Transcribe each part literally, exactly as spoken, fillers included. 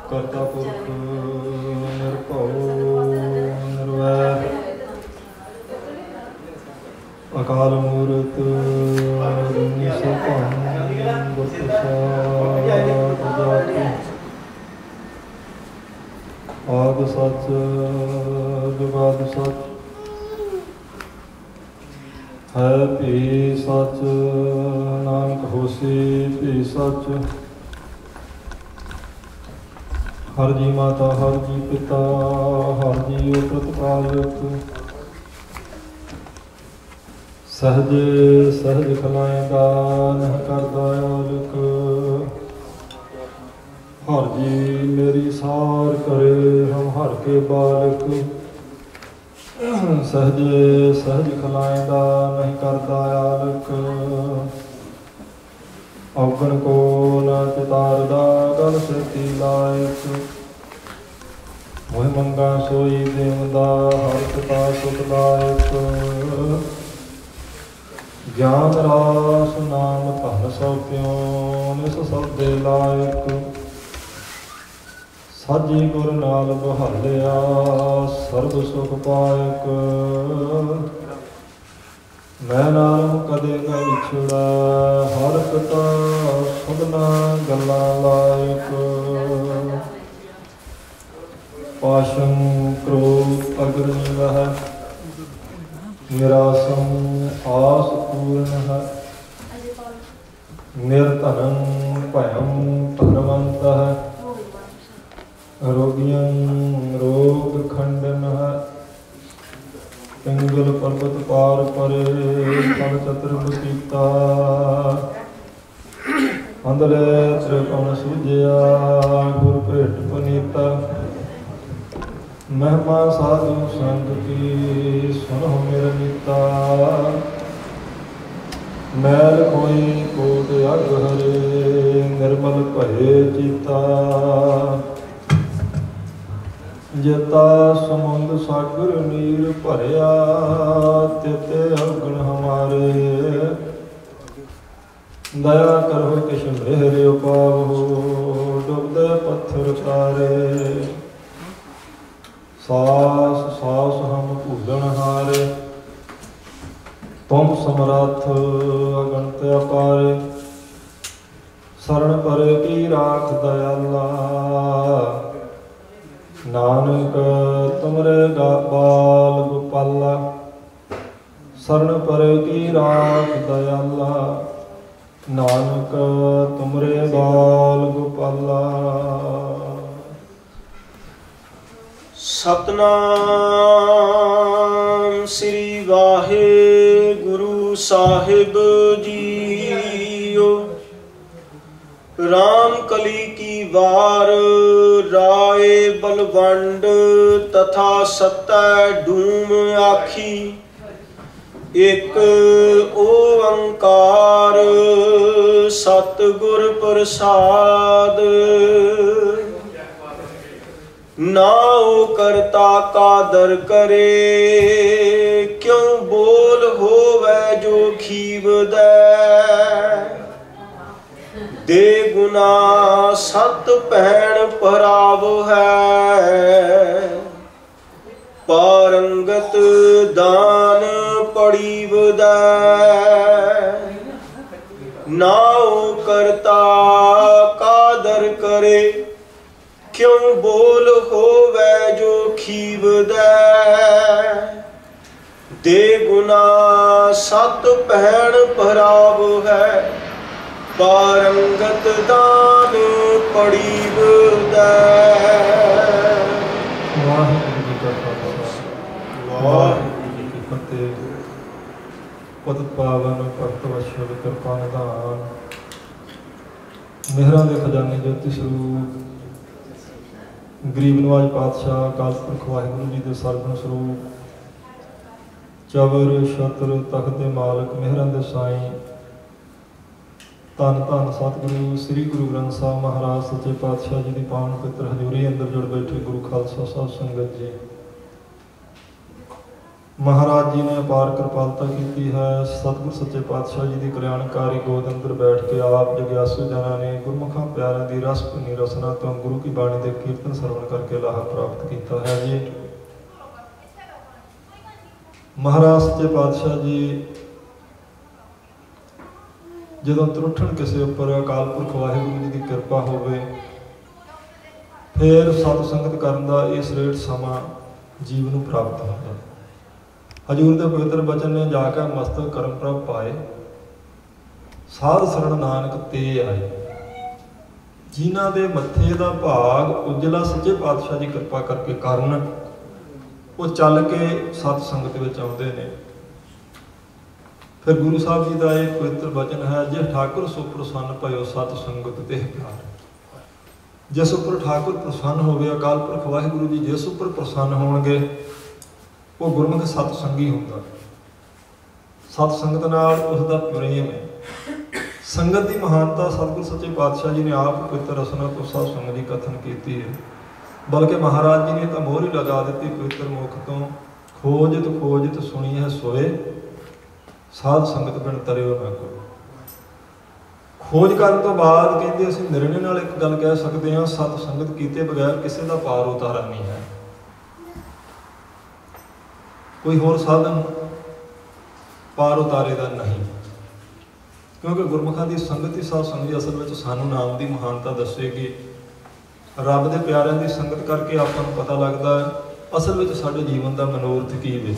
ਕਰਤਾ ਪੁਰਖ ਨਿਰਭਉ ਨਿਰਵੈਰ ਅਕਾਲ ਮੂਰਤ ਅਜੂਨੀ ਸੈਭੰ ਗੁਰ ਪ੍ਰਸਾਦਿ ਜਪੁ ਆਦਿ ਸਚ ਜੁਗਾਦਿ ਸਚ ਹੈ ਭੀ ਸਚ ਨਾਨਕ ਹੋਸੀ ਭੀ ਸਚ ਹਰ ਜੀ ਮਾਤਾ ਹਰ ਜੀ ਪਿਤਾ ਹਰ ਜੀ ਪ੍ਰਤਪਾਲਕ ਸਹਜ ਸਹਜ ਖਲਾਏਗਾ ਨਹ ਕਰਦਾ ਆਲਕ ਹਰ ਜੀ ਮੇਰੀ ਸਾਰ ਕਰੇ ਹਮ ਹਰ ਕੇ ਬਾਲਕ ਸਹਜ ਸਹਜ ਖਲਾਏਗਾ ਨਹੀਂ ਕਰਦਾ ਆਲਕ ਔਗਣ ਕੋ ਨ ਚਿਤਾਰਦਾ ਗਲ ਸੇਤੀ ਲਾਇਕ ਮੋਹ ਮੰਗਾ ਸੋਈ ਦੇਵਦਾ ਹਰ ਪਿਤਾ ਸੁਖਦਾਇਕ ਗਿਆਨ ਰਾਸ ਨਾਮ ਧਨ ਸੋਪਿਓ ਨਿਸ ਸਬਦੇ ਲਾਇਕ ਸਾਜੀ ਗੁਰ ਨਾਲ ਬਹਾਲਿਆ ਸਰਬ ਸੁਖ ਪਾਇਕ ਮੈਂ ਨਾਮ ਕਦੇ ਨਾ ਵਿਛੜਾ ਹਰ ਪਿਤਾ ਸਭਨਾ ਗੱਲਾਂ ਲਾਇਕ ਪਾਸ਼ੰ ਕ੍ਰੋਧ ਅਗਨੀ ਵਹ ਨਿਰਾਸੰ ਆਸ ਪੂਰਨ ਹੈ ਨਿਰਧਨੰ ਭਯੰ ਧਨਵੰਤ ਹੈ ਰੋਗੀਆਂ ਰੋਗ ਖੰਡਨ ਹੈ ਪਿੰਗਲ ਪਰਬਤ ਪਾਰ ਪਰੇ ਫਲ ਚਤੁਰ ਬਤੀਤਾ ਅੰਦਲੇ ਤ੍ਰਿਕੋਣ ਸੂਝਿਆ ਗੁਰ ਭੇਟ ਪਨੀਤਾ ਮਹਿਮਾ ਸਾਧੂ ਸੰਗ ਕੀ ਸੁਨਹੁ ਮੇਰਾ ਨੀਤਾ ਮੈਲ ਕੋਈ ਕੋਟ ਅਗ ਹਰੇ ਨਿਰਮਲ ਭਏ ਚੀਤਾ ਜੇਤਾ ਸਮੁੰਦ ਸਾਗਰ ਨੀਰ ਭਰਿਆ ਤਿਤੇ ਅਗਣ ਹਮਾਰੇ ਦਇਆ ਕਰੋ ਕਿਛ ਮਿਹਰਿ ਉਪਾਵੋ ਡੁੱਬਦੇ ਪੱਥਰ ਤਾਰੇ ਸਾਸ ਸਾਸ ਹਮ ਭੂਲਣ ਹਾਰੇ ਤੁਮ ਸਮਰੱਥ ਅਗਣਤ ਅਪਾਰੇ ਸਰਣ ਪਰੇ ਕੀ ਰਾਖ ਦਇਆਲਾ ਨਾਨਕ ਤੁਮਰੇ ਬਾਲ ਗੋਪਾਲਾ ਸਰਣ ਪਰੇ ਕੀ ਰਾਖ ਦਇਆਲਾ ਨਾਨਕ ਤੁਮਰੇ ਬਾਲ ਗੋਪਾਲਾ ਸਤਨਾਮ ਸ੍ਰੀ ਵਾਹਿਗੁਰੂ ਸਾਹਿਬ ਜੀਓ। ਰਾਮ ਕਲੀ ਕੀ ਵਾਰ ਰਾਏ ਬਲਵੰਡ ਤਥਾ ਸਤੈ ਡੂਮ ਆਖੀ ਇਕ ਓੰਕਾਰ ਸਤਿਗੁਰ ਪ੍ਰਸਾਦ। ਨਾਉ ਕਰਤਾ ਕਾਦਰ ਕਰੇ ਕਿਉ ਬੋਲ ਹੋਵੇ ਜੋ ਖੀਵਦੈ ਦੇ ਗੁਨਾ ਸਤ ਭੈਣ ਪਰਾਵ ਹੈ ਪਾਰੰਗਤ ਦਾਨ ਪੜੀਵਦੈ ਨਾਉ ਕਰਤਾ ਕਾਦਰ ਕਰੇ ਕਿਉ ਬੋਲ ਹੋਵੇ ਜੋ ਖੀਵਦੈ ਦੇ ਗੁਨਾ ਸਤ ਭੈਣ ਪਰਾਵ ਹੈ ਪਾਰੰਗਤ ਦਾਨ ਪੜੀਵਦੈ। ਵਾਹਿਗੁਰੂ ਜੀ ਕਾ ਖਾਲਸਾ ਵਾਹਿਗੁਰੂ ਜੀ ਕੀ ਫਤਿਹ। ਪਤਿਤ ਪਾਵਨ ਭਗਤ ਵਛਲ ਕਿਰਪਾ ਨਿਧਾਨ ਮਿਹਰਾਂ ਦੇ ਖਜ਼ਾਨੇ ਜੋਤੀ ਸਰੂਪ ਗਰੀਬ ਨਵਾਜ ਪਾਤਸ਼ਾਹ ਅਕਾਲ ਪੁਰਖ ਵਾਹਿਗੁਰੂ ਜੀ ਦੇ ਸਰਗੁਣ ਸਰੂਪ ਚਵਰ ਛਤਰ ਤਖਤ ਦੇ ਮਾਲਕ ਮਿਹਰਾਂ ਦੇ ਸਾਈਂ ਧੰਨ ਧੰਨ ਸਤਿਗੁਰੂ ਸ੍ਰੀ ਗੁਰੂ ਗ੍ਰੰਥ ਸਾਹਿਬ ਮਹਾਰਾਜ ਸੱਚੇ ਪਾਤਸ਼ਾਹ ਜੀ ਦੀ ਪਾਵਨ ਪਵਿੱਤਰ ਹਜ਼ੂਰੀ ਅੰਦਰ ਜੁੜ ਬੈਠੇ ਗੁਰੂ ਖਾਲਸਾ ਸਾਹਿਬ ਸੰਗਤ ਜੀ। महाराज जी ने अपार कृपालता की है। सतगुर सच्चे पातशाह जी की कल्याणकारी गोद अंदर बैठ के आप जग्यासु जना ने गुरमुखा प्यारों की रस भुनी रसना तो गुरु की बाणी के कीर्तन श्रवण करके लाहा प्राप्त किया है जी। महाराज सच्चे पातशाह जी जदों त्रुठन किसी उपर अकाल पुरख वाहिगुरू जी की कृपा होवे फिर सत संगत करन दा ये श्रेष्ठ समा जीव नूं प्राप्त होंदा। हजूर के पवित्र बचन ने जाकर मस्तक करम प्रभ पाए साध शरण नानक ते आए। जिन्हां दे मत्थे दा भाग उजला सच्चे पातशाह जी कृपा करके करन वो चल के सत संगत विच आउंदे ने। फिर गुरु साहब जी का एक पवित्र वचन है, जिस ठाकुर सो प्रसन्न भयो सत संगत ते प्यार। जिस उपर ठाकुर प्रसन्न होवे अकाल पुरख वाहिगुरू जी जिस उपर प्रसन्न होणगे वो गुरमुख सत संगी होंदा। सत संगत नाल उसका प्रेम है। संगत की महानता सतगुर सच्चे पातशाह जी ने आप पवित्र रसना तो सत संग की कथन की है। बल्कि महाराज जी ने तो मोहर ही लगा दी पवित्र मुख तो, खोजत खोजत सुनी है सोए साध संगत बिन तरियो ना को। खोज करने तो बाद कहते असीं निर्णय नाल एक गल कह सकते हैं, सत संगत कीते बगैर किसी का पार उतारा नहीं है। कोई होर साधन पार उतारे का नहीं, क्योंकि गुरमुखां की संगत ही साध संगत असल में सानू नाम की महानता दसेगी। रब के प्यारिਆਂ की संगत करके आपां नूं पता लगता है असल में साडे जीवन का मनोरथ की है,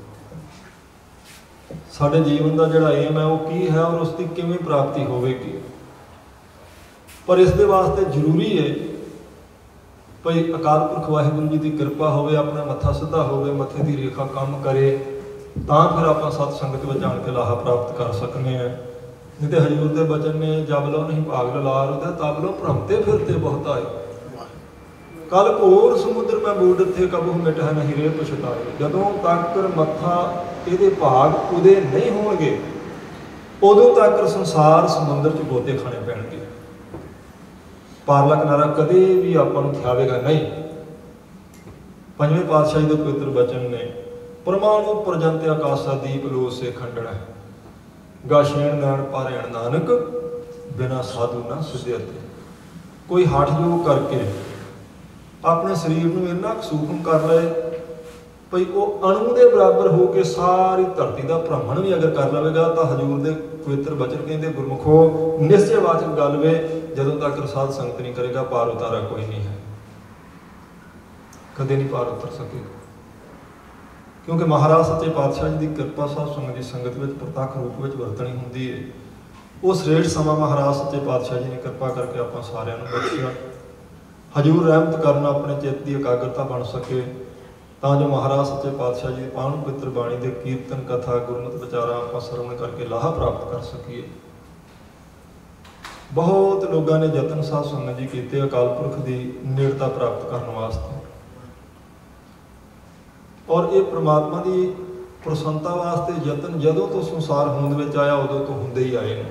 साडे जीवन का जिहड़ा एम है वो की है और उसकी किवें प्राप्ति होवेगी। पर इस दे वास्ते जरूरी है भाई अकाल पुरख वाहिगुरू जी की कृपा होवे, अपना मत्था सीधा होवे, मत्थे की रेखा काम करे, तां फिर आप सत संगत में जान के लाहा प्राप्त कर सकते हैं। नहीं तो हजूर के बचन ने जब लो नहीं भाग ललार होता तब लो भ्रमते फिरते बहुत आए। कल घोर समुद्र में बूढ़ थे कबू मिट है नहीं रे पछताए। जदों तक मत्था ये भाग उदे नहीं होणगे उदों तक संसार समुद्र च गोते खाने पैणगे। पारला किनारा कदे भी आपां नूं थियावेगा नहीं। पंजवें पातशाही के पवित्र बचन ने परमाणु प्रजंत आकाशा दीप लो से खंडण है, गाशेण नैण पारैण नानक बिना साधु ना सुध्यते। कोई हठ योग करके अपने शरीर में इन्ना सूक्ष्म कर ले भाई वो अणु के बराबर हो के सारी धरती का भ्रमण भी अगर कर लेगा तो हजूर के पवित्र बचन कहते गुरमुखो निश्चयवाचक गल वे जदों तक साध संगत नहीं करेगा पार उतारा कोई नहीं है, कदे नहीं पार उतर सकेगा। क्योंकि महाराज सच्चे पातशाह जी की कृपा साध संगत की संगत में प्रतख रूप में वरतनी होंगी है। वो श्रेष्ठ समा महाराज सच्चे पातशाह जी ने कृपा करके आप सारिਆਂ ਨੂੰ बख्शिया। हजूर रहमत करना अपने चित्त की एकाग्रता बन सके ਤਾਂ जो महाराज सच्चे पातशाह जी पावन पवित्र बाणी के कीर्तन कथा गुरमत विचारा आप श्रवण करके लाहा प्राप्त कर सकीए। बहुत लोगों ने यतन साध संगत जी किए अकाल पुरख की नेड़ता प्राप्त करने वास्ते, और ये परमात्मा की प्रसन्नता वास्ते यतन जदों तो संसार होंद में आया उदों तो होंदे ही आए हैं।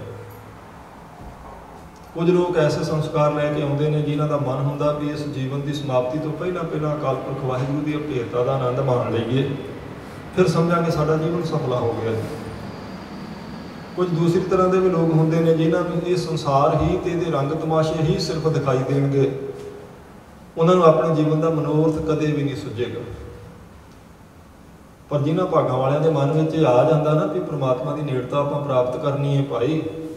कुछ लोग ऐसे संस्कार लैके आते हैं जिन्हों का मन होंदा भी इस जीवन की समाप्ति तो पहला पहला अकाल पुरख वाहिगुरू की भेटता का आनंद मान लईए, फिर समझांगे साडा जीवन सफला हो गया। कुछ दूसरी तरह के भी लोग होंदे ने जिन्होंने ये संसार ही ते दे रंग तमाशे ही सिर्फ दिखाई देंगे, उन्होंने अपने जीवन का मनोरथ कदे भी नहीं सुझेगा। पर जिन्होंने भागों वालों के मन में आ जाता ना भी परमात्मा की नेड़ता आप प्राप्त करनी है भाई,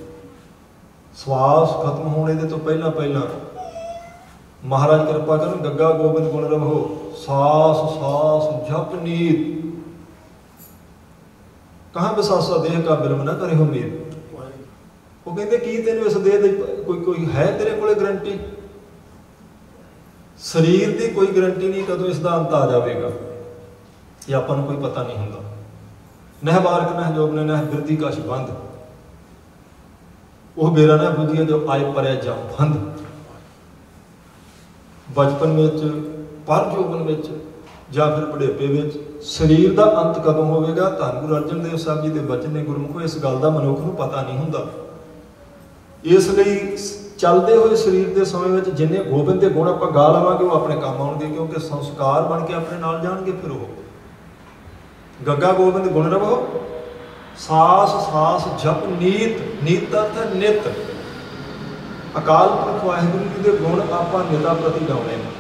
श्वास खत्म होने के तो पहला पहला महाराज कृपा कर गग्गा गोबिंद गुण रहो सास सास जप नीत कहाँ बसासा देह का बिलम ना करे हो मीर। वो कहते की तेन इस देह कोई कोई है तेरे को गारंटी? शरीर की कोई गारंटी नहीं कदों इसका अंत आ जाएगा, ये अपन कोई पता नहीं होंगे। नह बारक नह जोग ने नह बिरदी कश बंद, वो बेरा ना बुझिए जो आए पर जा फंद। बचपन में पर जोबन में या फिर बुढ़ेपे में शरीर का अंत कदों होगा? धन गुरु अर्जन देव साहब जी के बचन ने गुरमुखो इस गल का मनुख को पता नहीं होंदा। इसलिए चलते हुए शरीर के समय में जिन्हें गोबिंद के गुण आप गा लवांगे वो अपने काम आउणगे, क्योंकि संस्कार बन के अपने नाल जाणगे। फिर वो गंगा गोबिंद गुण रवो सास सास जप नीत, नीत का अर्थ है नित। अकाल पुरख वाहिगुरू जी के गुण आपां निता प्रति गाउने ने।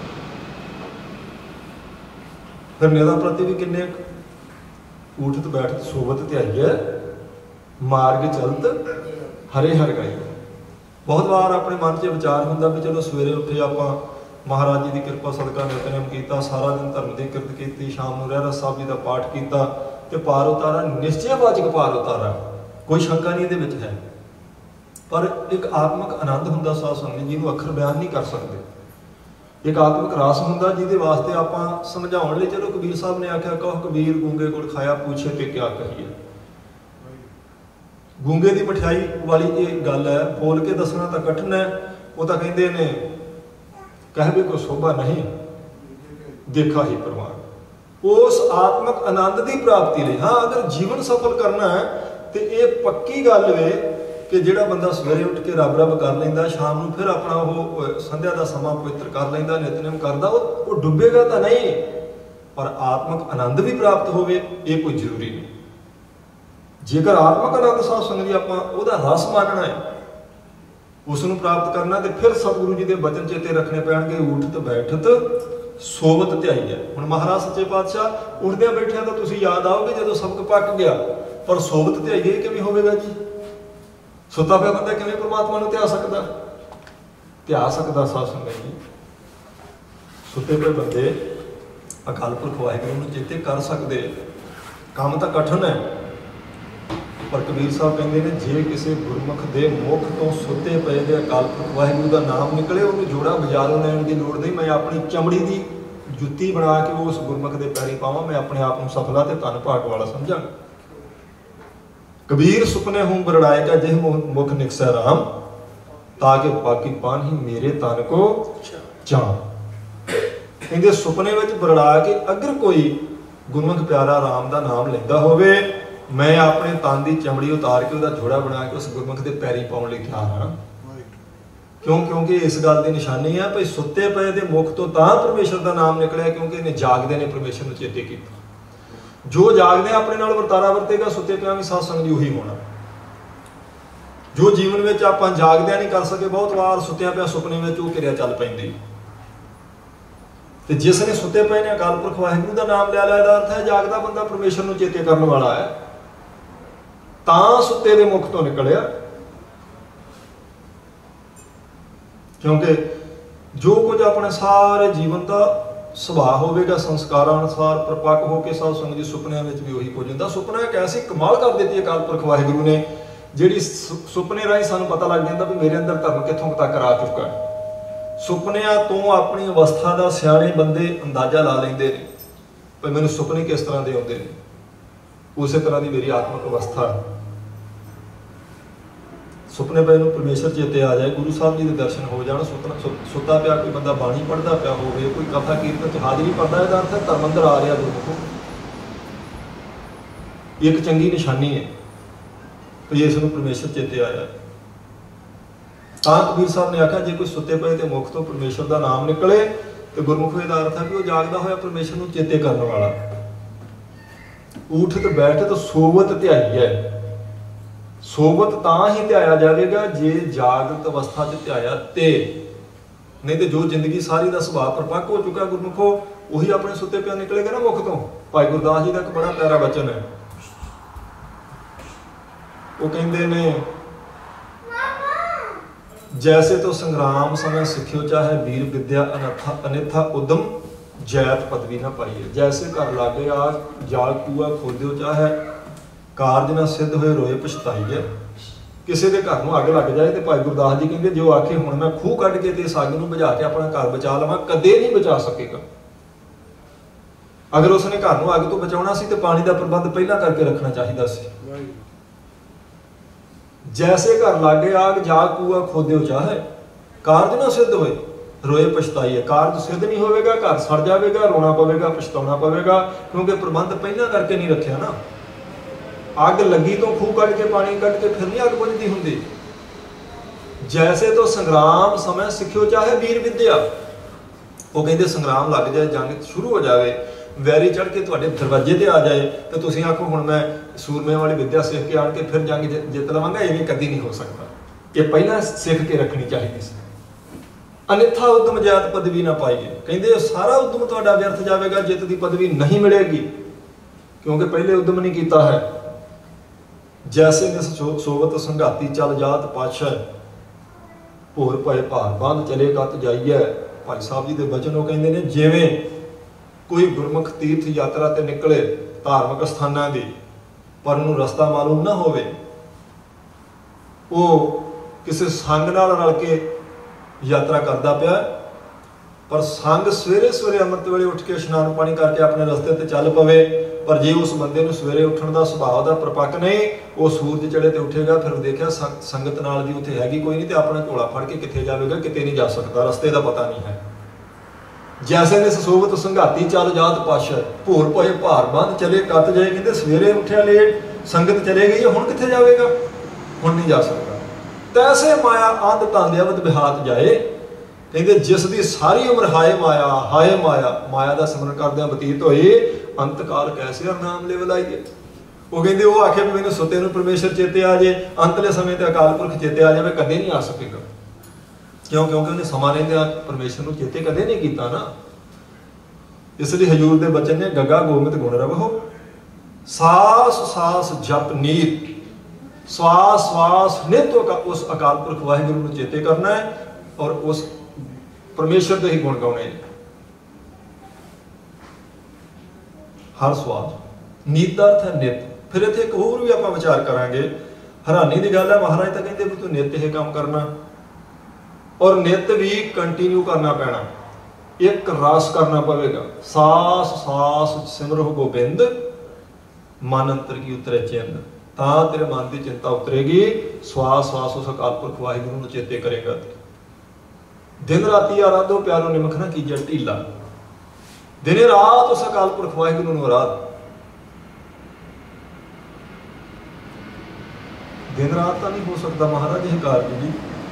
फिर निता प्रति भी किन्ने उठत बैठत सोवत ध्याइए मार्ग चलत हरे हर गाइए। बहुत बार अपने मन च विचार होंदा भी चलो सवेरे उठे आपां महाराज जी की कृपा सदका नितनेम किया, सारा दिन धर्म की किरत की, शाम को रहरास साहब जी का पाठ किया तो पार उतारा, निश्चयवाचक पार उतारा, कोई शंका नहीं ये है। पर एक आत्मक आनंद होंदा साध संगत जी जिन्होंने अखर बयान नहीं कर सकते। एक आत्मक रस होंदा जिहदे वास्ते आपां समझाउण लई, चलो कबीर साहब ने आख्या कहो कबीर गूंगे गुड़ खाया पूछे ते क्या कहिए। गूंगे की मठियाई वाली ये गल है, बोल के दसना तो कठिन है। वो तो कहते ने कह भी कोई शोभा नहीं देखा ही प्रमाण। उस आत्मक आनंद की प्राप्ति लिए हाँ अगर जीवन सफल करना है तो ये पक्की गल वे कि जिहड़ा बंदा सवेरे उठ के रब रब कर लेंदा, शाम को फिर अपना वो संध्या का समा पवित्र कर लेंदा, नितनेम करदा, वो डुबेगा तो नहीं पर आत्मक आनंद भी प्राप्त होवे ये कोई जरूरी नहीं। जेकर आत्मक आनंद साध संगत जी आपां उहदा रस मानना है, उसनूं प्राप्त करना तो फिर सतगुरु जी के वचन चेते रखने पैणगे। उठत बैठत सोवत ध्याई है। हुण महाराज सच्चे पातशाह उठद्या बैठिया तो तुसीं याद आओगे जदों सबक पक गया, पर सोवत ध्याईए किवें होवेगा जी? सुता पिया बंदा किवें परमात्मा नूं ध्या सकदा? ध्या सकदा साध संगत जी। सुते पे बंदे अकाल पुरख वाहिगुरू नूं चेते कर सकदे। काम तो कठिन है पर कबीर साहब कहते हैं जे किसी गुरमुख के मुख तो सुते पे दे अकाल पुरख वाहिगुरू का नाम निकले, उन्होंने जोड़ा बाजारों लैण की लोड़ नहीं। मैं अपनी चमड़ी की जुत्ती बना के वो उस गुरमुख के पैरी पावां, मैं अपने आप को सफला ते धन भाग वाला समझा। कबीर सुपने हूं बरड़ाएगा जिह मुख निकसै राम, ताकि बाकी पान ही मेरे तन को जान। कहते सुपने में बरड़ा के अगर कोई गुरमुख प्यारा राम का नाम लेंदा होवे, मैं अपने तन की चमड़ी उतार के उसका जोड़ा बना के उस गुरमुख के पैरी पाउण लई तैयार हाँ। क्यों? क्योंकि इस गल की निशानी है भाई सुते पे दे मुख तो तां परमेश्वर का नाम निकलिया क्योंकि इन्हें जागदे ने परमेश्वर नूं चेते किया। जो जागदे अपने नाल वरतारा वरतेगा सुते पिया भी साध संगत जी उही होना। जो जीवन में आपां जागदिया नहीं कर सके, बहुत बार सुत्या पिया सुपने में वो किरिया चल पैंदी। ते जिसने सुते पे ने अकाल पुरख वाहिगुरू का नाम लिया लिया, अर्थ है जागदा बंदा परमेश्वर नूं चेते करने वाला है, तां सुते दे मुख तो निकलिया। क्योंकि जो कुछ अपने सारे जीवन का सुभाव होगा संस्कार अनुसार प्रपक होकर साध संगत जी सुपनिया में भी उही कुछ होंदा। सुपना एक ऐसी कमाल कर देती है अकाल पुरख वाहिगुरू ने, जिहड़ी सुपने राही सानूं पता लग जाता भी मेरे अंदर धर्म कित्थों तक आ चुका है। सुपनिया तो अपनी अवस्था का सियाणे बंदे अंदाजा ला लेंदे ने भाई मैनूं सुपने किस तरह के आउंदे ने, उस तरह की मेरी आत्मक अवस्था है। सुपने पे परमेश्वर चेते आ जाए, गुरु साहब जी के दर्शन हो जाए, सुतना सुता पिया कोई बंदा बाणी पढ़ता पिया हो, कोई कथा कीर्तन हाजरी पढ़ता है, अर्थ है धर्म अंदर आ रहा गुरमुखों, एक चंगी निशानी है तो ये इसनूं परमेश्वर चेते आया। तां कबीर साहब ने आख्या जे कोई सुते पे ते मुख तो परमेश्वर का नाम निकले तो गुरमुख का अर्थ है कि वो जागदा होया परमेश्वर नूं चेते करने वाला। उठत बैठत सोवत ध्याई है। सोवत तां ही ध्याया जाएगा जे जागृत अवस्था च ध्याया ते, नहीं तो जो जिंदगी सारी का सुभाव परपक हो चुका गुरमुखो वही अपने सुते पिया निकलेगा ना मुख तो। भाई गुरदास जी का एक बड़ा प्यारा वचन है, वो कहते ने जैसे तो संग्राम समय सिखियो चाहे वीर विद्या अनथा अनिथा उदम जैत पदवी ना पाइए। जैसे घर लागे आ जाग कुआ खोदियो चाहे कारज ना सिद्ध होए रोए पछताइए। किसी के घर में अग लग जाए तो भाई गुरदास जी कहते जो आखे हुण मैं खूह कढ़ के इस अग नूं बुझा के अपना घर बचा लवां, कदे नहीं बचा सकेगा। अगर उसने घर नूं अग तो बचाउणा सी तो पानी का प्रबंध पहला करके रखना चाहिए सी। जैसे घर लागे आग जाग कुआ खोदियो चाहे कारज ना सिद्ध होए रोए पछताइए। कारज सिद्ध नहीं होगा, घर सड़ जाएगा, रोना पवेगा, पछताना पवेगा, क्योंकि प्रबंध पहला करके नहीं रखा ना। अग लगी तो खूह कढ़ के पानी कढ़ के फिर नहीं अग बुझती होंगी। जैसे तो संग्राम समय सिखियो चाहे वीर विद्या, वो कहते संग्राम लग जाए, जंग शुरू हो जाए ਵੈਰੀ ਚੜ੍ਹ ਕੇ ਤੁਹਾਡੇ ਦਰਵਾਜ਼ੇ ਤੇ ਆ ਜਾਏ ਤੇ ਤੁਸੀਂ ਆਖੋ ਹੁਣ ਮੈਂ ਸੂਰਮਿਆਂ ਵਾਲੀ ਵਿੱਦਿਆ ਸਿੱਖ ਕੇ ਆਣ ਕੇ ਫਿਰ ਜੰਗ ਜਿ- ਜਿੱਤ ਲਵਾਂਗਾ, ਇਹ ਵੀ ਕਦੀ ਨਹੀਂ ਹੋ ਸਕਦਾ। ਇਹ ਪਹਿਲਾਂ ਸਿੱਖ ਕੇ ਰੱਖਣੀ ਚਾਹੀਦੀ ਸੀ। ਅਨਿਥਾ ਉਦਮ ਜਾਤ ਪਦਵੀ ਨਾ ਪਾਈਏ, ਕਹਿੰਦੇ ਸਾਰਾ ਉਦਮ ਤੁਹਾਡਾ ਵਿਅਰਥ ਜਾਵੇਗਾ, ਜਿੱਤ ਦੀ ਪਦਵੀ ਨਹੀਂ ਮਿਲੇਗੀ, ਕਿਉਂਕਿ ਪਹਿਲੇ ਉਦਮ ਨਹੀਂ ਕੀਤਾ ਹੈ। ਜੈਸੇ ਨਿਸ ਸੋਵਤ ਸੰਘਾਤੀ ਚੱਲ ਜਾਤ ਪਾਤਸ਼ਾਹ, ਭੋਰ ਪਏ ਭਾਰ ਬੰਦ ਚਲੇ ਕੱਤ ਜਾਈਏ। ਭਾਈ ਸਾਹਿਬ ਜੀ ਦੇ ਬਚਨ ਉਹ ਕਹਿੰਦੇ ਨੇ, ਜਿਵੇਂ ਕੋਈ ਗੁਰਮੁਖ ਤੀਰਥ ਯਾਤਰਾ ਤੇ ਨਿਕਲੇ ਧਾਰਮਿਕ ਸਥਾਨਾਂ ਦੀ, ਪਰ ਉਹਨੂੰ ਰਸਤਾ ਮਾਲੂਮ ਨਾ ਹੋਵੇ, ਉਹ ਕਿਸੇ ਸੰਗ ਨਾਲ ਰਲ ਕੇ ਯਾਤਰਾ ਕਰਦਾ ਪਿਆ, ਪਰ ਸੰਗ ਸਵੇਰੇ ਸਵੇਰੇ ਅੰਮ੍ਰਿਤ ਵੇਲੇ ਉੱਠ ਕੇ ਇਸ਼ਨਾਨ ਪਾਣੀ ਕਰਕੇ ਆਪਣੇ ਰਸਤੇ ਤੇ ਚੱਲ ਪਵੇ, ਪਰ ਜੇ ਉਸ ਬੰਦੇ ਨੂੰ ਸਵੇਰੇ ਉੱਠਣ ਦਾ ਸੁਭਾਅ ਦਾ ਪ੍ਰਪੱਕ ਨਹੀਂ, ਉਹ ਸੂਰਜ ਚੜੇ ਤੇ ਉੱਠੇਗਾ, ਫਿਰ ਦੇਖਿਆ ਸੰਗਤ ਨਾਲ ਦੀ ਉੱਥੇ ਹੈਗੀ ਕੋਈ ਨਹੀਂ, ਤੇ ਆਪਣਾ ਝੋਲਾ ਫੜ ਕੇ ਕਿੱਥੇ ਜਾਵੇਗਾ, ਕਿਤੇ ਨਹੀਂ ਜਾ ਸਕਦਾ, ਰਸਤੇ ਦਾ ਪਤਾ ਨਹੀਂ ਹੈ। ਜੈਸੇ ਨੇ ਸੋਵਤ ਸੰਘਾਤੀ ਚੱਲ ਜਾਤ ਪਾਤਸ਼ਾਹ, ਭੋਰ ਪਏ ਭਾਰ ਬੰਦ ਚਲੇ ਕੱਤ ਜਾਏ, ਕਹਿੰਦੇ ਸਵੇਰੇ ਉੱਠਿਆ ਲੇਟ, ਸੰਗਤ ਚਲੇ ਗਈ, ਹੁਣ ਕਿੱਥੇ ਜਾਵੇਗਾ, ਹੁਣ ਨਹੀਂ ਜਾ ਸਕਦਾ। ਤੈਸੇ ਮਾਇਆ ਅੰਧ ਤਾਂਦਿਆਵਤ ਬਿਹਾਤ ਜਾਏ, ਕਹਿੰਦੇ ਜਿਸ ਦੀ ਸਾਰੀ ਉਮਰ ਹਾਏ ਮਾਇਆ ਹਾਏ ਮਾਇਆ ਮਾਇਆ ਦਾ ਸਿਮਰਨ ਕਰਦਿਆਂ ਬਤੀਤ ਹੋਏ, ਅੰਤਕਾਲ ਕੈਸੇ ਨਾਮ ਲੈ ਵਲਾਈਏ। ਉਹ ਕਹਿੰਦੇ ਉਹ ਆਖੇ ਵੀ ਮੈਨੂੰ ਸੁੱਤੇ ਨੂੰ ਪਰਮੇਸ਼ਰ ਚੇਤੇ ਆ ਜੇ, ਅੰਤਲੇ ਸਮੇਂ ਤੇ ਅਕਾਲ ਪੁਰਖ ਚੇਤੇ ਆ ਜਾਵੇ, ਕਦੇ ਨਹੀਂ ਆ ਸਕੇਗਾ। ਕਿਉਂ? ਕਿਉਂਕਿ ਉਹਨੇ ਸਮਾਂ ਰਹਿੰਦਿਆਂ ਪਰਮੇਸ਼ਰ ਨੂੰ ਚੇਤੇ ਕਦੇ ਨਹੀਂ ਕੀਤਾ ਨਾ। ਇਸ ਲਈ ਹਜੂਰ ਦੇ ਬਚਨ ਨੇ, ਗੱਗਾ ਗੋਮਿਤ ਗੁਣ ਰਵਹੁ, ਸਾਸ ਸਾਸ ਜਪ ਨੀਤ, ਸਵਾਸ ਸਵਾਸ ਨਿਤ ਉਸ ਅਕਾਲ ਪੁਰਖ ਵਾਹਿਗੁਰੂ ਨੂੰ ਚੇਤੇ ਕਰਨਾ ਹੈ, ਔਰ ਉਸ ਪਰਮੇਸ਼ਰ ਦੇ ਹੀ ਗੁਣ ਗਾਉਣੇ ਨੇ ਹਰ ਸਵਾਸ। ਨੀਤ ਦਾ ਅਰਥ ਹੈ ਨਿਤ। ਫਿਰ ਇੱਥੇ ਇੱਕ ਹੋਰ ਵੀ ਆਪਾਂ ਵਿਚਾਰ ਕਰਾਂਗੇ, ਹੈਰਾਨੀ ਦੀ ਗੱਲ ਹੈ, ਮਹਾਰਾਜ ਤਾਂ ਕਹਿੰਦੇ ਵੀ ਤੂੰ ਨਿਤ ਇਹ ਕੰਮ ਕਰਨਾ, ਔਰ ਨਿਤ ਵੀ ਕੰਟੀਨਿਊ ਕਰਨਾ ਪੈਣਾ, ਇੱਕ ਰਸ ਕਰਨਾ ਪਵੇਗਾ। ਸਾਸ ਸਾਸ ਸਿਮਰਹੁ ਗੋਬਿੰਦ, ਮਨ ਅੰਤਰ ਕੀ ਉਤਰੇ ਚਿੰਦ, ਤਾਂ ਤੇਰੇ ਮਨ ਦੀ ਚਿੰਤਾ ਉਤਰੇਗੀ। ਸਵਾਸ ਸਵਾਸ ਉਸ ਅਕਾਲ ਪੁਰਖ ਵਾਹਿਗੁਰੂ ਨੂੰ ਚੇਤੇ ਕਰੇਗਾ। ਤੇ ਦਿਨ ਰਾਤੀ ਆਰਾਧੋ ਪਿਆਰੋ ਨਿਮਖ ਨਾ ਕੀਜੈ ਢੀਲਾ, ਦਿਨੇ ਰਾਤ ਉਸ ਅਕਾਲ ਪੁਰਖ ਵਾਹਿਗੁਰੂ ਨੂੰ ਆਰਾਧ। ਦਿਨ ਰਾਤ ਤਾਂ ਨਹੀਂ ਹੋ ਸਕਦਾ ਮਹਾਰਾਜ ਇਹ ਕਾਰਜ ਜੀ।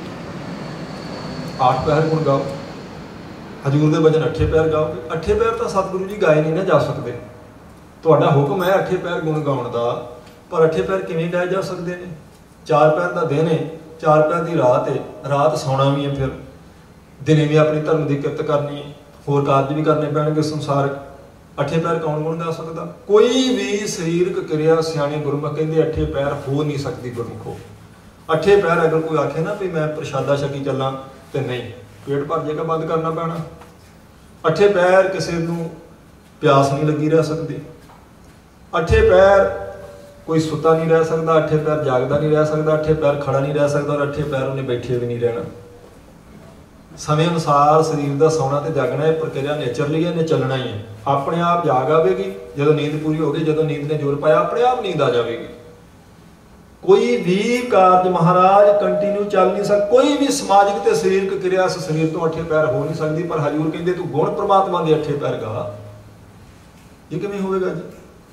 ਆਠ ਪਹਿਰ ਗੁਣ ਗਾਓ, ਹਜੂਰ ਦੇ ਬਚਨ ਅੱਠੇ ਪਹਿਰ ਗਾਓ। ਅੱਠੇ ਪਹਿਰ ਤਾਂ ਸਤਿਗੁਰੂ ਜੀ ਗਾਏ ਨਹੀਂ ਨਾ ਜਾ ਸਕਦੇ, ਤੁਹਾਡਾ ਹੁਕਮ ਹੈ ਅੱਠੇ ਪਹਿਰ ਗੁਣ ਗਾਉਣ ਦਾ, ਪਰ ਅੱਠੇ ਪਹਿਰ ਕਿਵੇਂ ਗਾਏ ਜਾ ਸਕਦੇ ਨੇ? ਚਾਰ ਪਹਿਰ ਦਾ ਦਿਨ ਹੈ, ਚਾਰ ਪਹਿਰ ਦੀ ਰਾਤ ਹੈ, ਰਾਤ ਸੌਣਾ ਵੀ ਹੈ, ਫਿਰ ਦਿਨੇ ਵੀ ਆਪਣੀ ਧਰਮ ਦੀ ਕਿਰਤ ਕਰਨੀ ਹੈ, ਹੋਰ ਕਾਰਜ ਵੀ ਕਰਨੇ ਪੈਣਗੇ ਸੰਸਾਰਕ। ਅੱਠੇ ਪੈਰ ਕੌਣ ਗੁਣ ਗਾ ਸਕਦਾ? ਕੋਈ ਵੀ ਸਰੀਰਕ ਕਿਰਿਆ ਸਿਆਣੇ ਗੁਰਮੁਖ ਕਹਿੰਦੇ ਅੱਠੇ ਪੈਰ ਹੋ ਨਹੀਂ ਸਕਦੀ ਗੁਰਮੁਖੋ। ਅੱਠੇ ਪੈਰ ਅਗਰ ਕੋਈ ਆਖੇ ਨਾ ਵੀ ਮੈਂ ਪ੍ਰਸ਼ਾਦਾ ਛਕੀ ਚੱਲਾਂ, ਤੇ ਨਹੀਂ, ਪੇਟ ਭਰ ਜੇਗਾ, ਬੰਦ ਕਰਨਾ ਪੈਣਾ। ਅੱਠੇ ਪੈਰ ਕਿਸੇ ਨੂੰ ਪਿਆਸ ਨਹੀਂ ਲੱਗੀ ਰਹਿ ਸਕਦੀ। ਅੱਠੇ ਪੈਰ ਕੋਈ ਸੁੱਤਾ ਨਹੀਂ ਰਹਿ ਸਕਦਾ, ਅੱਠੇ ਪੈਰ ਜਾਗਦਾ ਨਹੀਂ ਰਹਿ ਸਕਦਾ, ਅੱਠੇ ਪੈਰ ਖੜਾ ਨਹੀਂ ਰਹਿ ਸਕਦਾ, ਔਰ ਅੱਠੇ ਪੈਰ ਉਹਨੇ ਬੈਠੇ ਵੀ ਨਹੀਂ ਰਹਿਣਾ। ਸਮੇਂ ਅਨੁਸਾਰ ਸਰੀਰ ਦਾ ਸੌਣਾ ਤੇ ਜਾਗਣਾ, ਇਹ ਪ੍ਰਕਿਰਿਆ ਨੇਚਰਲੀ ਇਹਨੇ ਚੱਲਣਾ ਹੀ ਹੈ। ਆਪਣੇ ਆਪ ਜਾਗ ਆਵੇਗੀ ਜਦੋਂ ਨੀਂਦ ਪੂਰੀ ਹੋ ਗਈ, ਜਦੋਂ ਨੀਂਦ ਨੇ ਜ਼ੋਰ ਪਾਇਆ ਆਪਣੇ ਆਪ ਨੀਂਦ ਆ ਜਾਵੇਗੀ। ਕੋਈ ਵੀ ਕਾਰਜ ਮਹਾਰਾਜ ਕੰਟੀਨਿਊ ਚੱਲ ਨਹੀਂ ਸਕਦਾ, ਕੋਈ ਵੀ ਸਮਾਜਿਕ ਤੇ ਸਰੀਰਕ ਕਿਰਿਆ ਇਸ ਸਰੀਰ ਤੋਂ ਅੱਠੇ ਪੈਰ ਹੋ ਨਹੀਂ ਸਕਦੀ। ਪਰ ਹਜੂਰ ਕਹਿੰਦੇ ਤੂੰ ਗੁਣ ਪ੍ਰਮਾਤਮਾ ਦੇ ਅੱਠੇ ਪੈਰ ਗਾ। ਇਹ ਕਿਵੇਂ ਹੋਵੇਗਾ ਜੀ?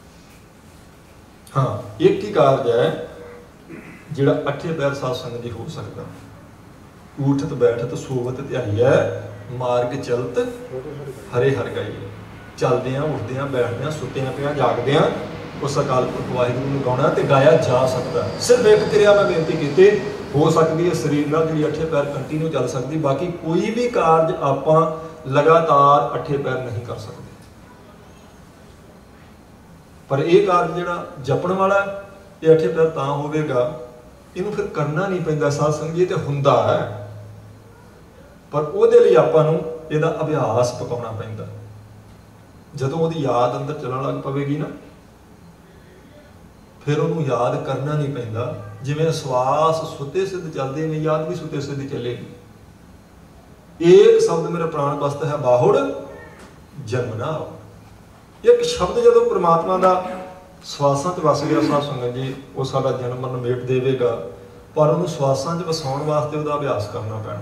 ਹਾਂ, ਇੱਕ ਹੀ ਕਾਰਜ ਹੈ ਜਿਹੜਾ ਅੱਠੇ ਪੈਰ ਸਾਧ ਸੰਗਤ ਦੀ ਹੋ ਸਕਦਾ। ਊਠਤ ਬੈਠਤ ਸੋਵਤ ਧਿਆਈਐ, ਮਾਰਗ ਚਲਤ ਹਰੇ ਹਰ ਗਾਈਏ। ਚੱਲਦਿਆਂ ਉੱਠਦਿਆਂ ਬੈਠਦਿਆਂ ਸੁੱਤਿਆਂ ਪਿਆ ਜਾਗਦਿਆਂ ਉਸ ਅਕਾਲ ਪੁਰਖ ਵਾਹਿਗੁਰੂ ਨੂੰ ਗਾਉਣਾ ਤੇ ਗਾਇਆ ਜਾ ਸਕਦਾ। ਸਿਰਫ ਇੱਕ ਕਿਰਿਆ ਮੈਂ ਬੇਨਤੀ ਕੀਤੀ ਹੋ ਸਕਦੀ ਹੈ ਸਰੀਰ ਨਾਲ, ਜਿਹੜੀ ਅੱਠੇ ਪੈਰ ਕੰਟੀਨਿਊ ਚੱਲ ਸਕਦੀ। ਬਾਕੀ ਕੋਈ ਵੀ ਕਾਰਜ ਆਪਾਂ ਲਗਾਤਾਰ ਅੱਠੇ ਪੈਰ ਨਹੀਂ ਕਰ ਸਕਦੇ। ਪਰ ਇਹ ਕਾਰਜ ਜਿਹੜਾ ਜਪਣ ਵਾਲਾ ਇਹ ਅੱਠੇ ਪੈਰ ਤਾਂ ਹੋਵੇਗਾ, ਇਹਨੂੰ ਫਿਰ ਕਰਨਾ ਨਹੀਂ ਪੈਂਦਾ ਸਾਧ ਸੰਗਤ ਜੀ, ਤੇ ਹੁੰਦਾ ਹੈ, ਪਰ ਉਹਦੇ ਲਈ ਆਪਾਂ ਨੂੰ ਇਹਦਾ ਅਭਿਆਸ ਪਕਾਉਣਾ ਪੈਂਦਾ। ਜਦੋਂ ਉਹਦੀ ਯਾਦ ਅੰਦਰ ਚੱਲਣ ਲੱਗ ਪਵੇਗੀ ਨਾ, ਫਿਰ ਉਹਨੂੰ ਯਾਦ ਕਰਨਾ ਨਹੀਂ ਪੈਂਦਾ। ਜਿਵੇਂ ਸਵਾਸ ਸੁੱਤੇ ਸਿੱਧ ਚੱਲਦੇ ਨੇ, ਯਾਦ ਵੀ ਸੁੱਤੇ ਸਿੱਧ ਚੱਲੇਗੀ। ਇੱਕ ਸ਼ਬਦ ਮੇਰਾ ਪ੍ਰਾਣ ਬਸਤ ਹੈ ਬਾਹੁੜ ਜਨਮ ਨਾ ਆਓ। ਇੱਕ ਸ਼ਬਦ ਜਦੋਂ ਪ੍ਰਮਾਤਮਾ ਦਾ ਸਵਾਸਾਂ 'ਚ ਵਸ ਗਿਆ ਸਾਧ ਸੰਗਤ ਜੀ, ਉਹ ਸਾਡਾ ਜਨਮ ਮਰਨ ਮੇਟ ਦੇਵੇਗਾ, ਪਰ ਉਹਨੂੰ ਸਵਾਸਾਂ 'ਚ ਵਸਾਉਣ ਵਾਸਤੇ ਉਹਦਾ ਅਭਿਆਸ ਕਰਨਾ ਪੈਣਾ।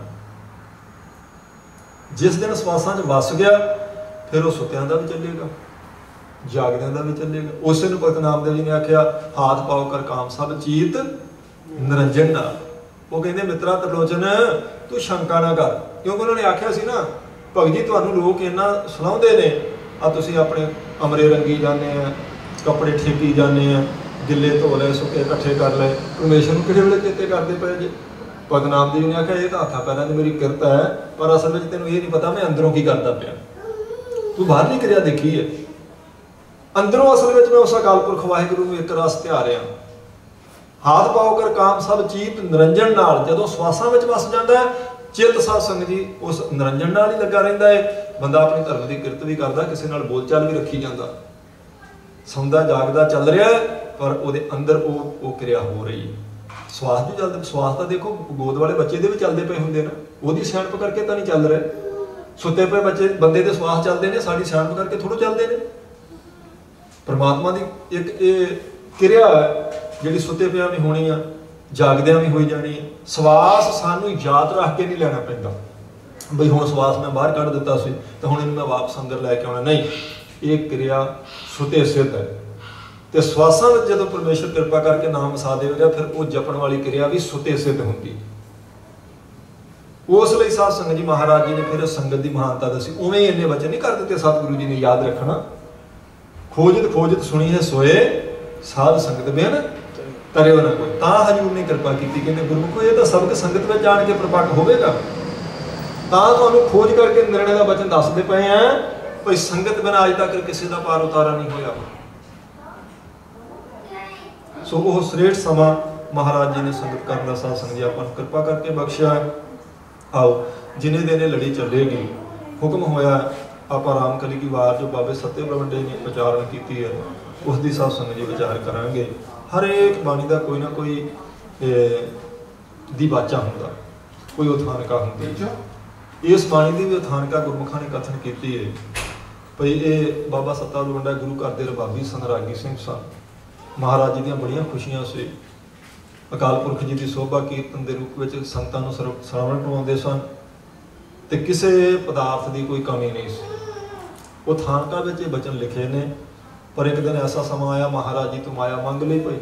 ਜਿਸ ਦਿਨ ਸਵਾਸਾਂ 'ਚ ਵਸ ਗਿਆ, ਫਿਰ ਉਹ ਸੁੱਤਿਆਂ ਦਾ ਵੀ ਚੱਲੇਗਾ, ਜਾਗਦਿਆਂ ਦਾ ਵੀ ਚੱਲੇਗਾ। ਉਸੇ ਨੂੰ ਭਗਤ ਨਾਮਦੇਵ ਜੀ ਨੇ ਆਖਿਆ, ਹਾਥ ਪਾਓ ਕਰ ਕਾਮ ਸਭ ਚੀਤ ਨਿਰੰਜਨ ਨਾ। ਉਹ ਕਹਿੰਦੇ ਮਿੱਤਰਾ ਤਰਲੋਚਨ ਤੂੰ ਸ਼ੰਕਾ ਨਾ ਕਰ, ਕਿਉਂਕਿ ਉਹਨਾਂ ਨੇ ਆਖਿਆ ਸੀ ਨਾ, ਭਗਤ ਜੀ ਤੁਹਾਨੂੰ ਲੋਕ ਇੰਨਾ ਸੁਣਾਉਂਦੇ ਨੇ, ਆ ਤੁਸੀਂ ਆਪਣੇ अमरे रंगी जाने हैं, कपड़े ठेकी जाने हैं, गिले धो ले सुके इकट्ठे कर ले, परमेश्वर को किसी वेले चेते करते पे जे। भगत नामदेव ने आख्या ये तो हत्था पैरां दी मेरी किरत है, पर असल में तेनों ये नहीं पता मैं अंदरों की करता पिया। तू बाहरली क्रिया देखी है, अंदरों असल में मैं उस अकाल पुरख वाहिगुरू नूं एक रस ध्या रहा। हाथ पाओ कर काम सब चीत निरंजन नाल, जदों श्वासां विच वस जांदा है चित साध संगत जी उस निरंजन नाल ही लगा रहिंदा है। बंदा अपनी धर्म की किरत भी करदा, किसी नाल बोलचाल भी रखी जांदा, सौंदा जागदा चल रहा है, पर उहदे अंदर वो वो क्रिया हो रही है। श्वास भी चलदा, श्वास तो देखो गोद वाले बच्चे दे भी चलते पे हुंदे ना, ओहदी सियाणप करके तो नहीं चल रहे। सुते पे बच्चे बंदे दे श्वास चलते हैं, साडी सियाणप करके थोड़ो चलते हैं। परमात्मा की एक ये क्रिया जिहड़ी सुते पिया भी होनी आ, जागदियां भी हो जानी है। श्वास सानू याद रख के नहीं लेना पैंदा बई हुण श्वास मैं बाहर कढ़ दिता सी तो हुण इहनूं मैं वापस अंदर लैके आउणा, नहीं। ये क्रिया सुते सिद्ध है। तो श्वासां विच जदों परमेश्वर कृपा करके नाम वसा देगा, फिर वो जपण वाली क्रिया भी सुते सिद्ध होंदी। उस लई साध संगत जी महाराज जी ने फिर संगत की महानता दसी। उवें इन्ने वचन नहीं कर दिते सतगुरु जी ने, याद रखना। खोजत खोजत सुनी है सोए, साध संगत बिन तरियो ना कोई। तां हजूर ने कृपा की, कहते गुरमुखो ये तो सबक संगत में जान के प्रपट होवेगा। तां तुहानूं खोज करके निर्णय का वचन दसदे पए हैं भाई संगत बिना अज तक किसी का पार उतारा नहीं होया। सो वो श्रेष्ठ समा महाराज जी ने संगत करने का साध संगत जी आपां नूं कृपा करके बख्शिया। आओ जिन्हें दिन लड़ी चलेगी, हुक्म होया आपां रामकली की वार जो बाबे सत्य प्रवंडे ने उचारण की है उसकी साध संगत जी विचार करांगे। हर एक बाणी का कोई ना कोई दी बाचा हुंदा, कोई उथानका हुंदी। इस बाणी की भी उथानका गुरमुखां ने कथन की है भई ये बाबा सत्ता प्रवंडा गुरु घर के रबाबी सन, रागी सिंह सन। महाराज जी दी बड़ियां खुशियां से अकाल पुरख जी की शोभा कीर्तन के रूप में संतां नूं श्रवण करवाउंदे सन, ते किसी पदार्थ की कोई कमी नहीं सी। वो थानका विच ये बचन लिखे ने। पर एक दिन ऐसा समा आया महाराज जी तो माया मंग लई पई।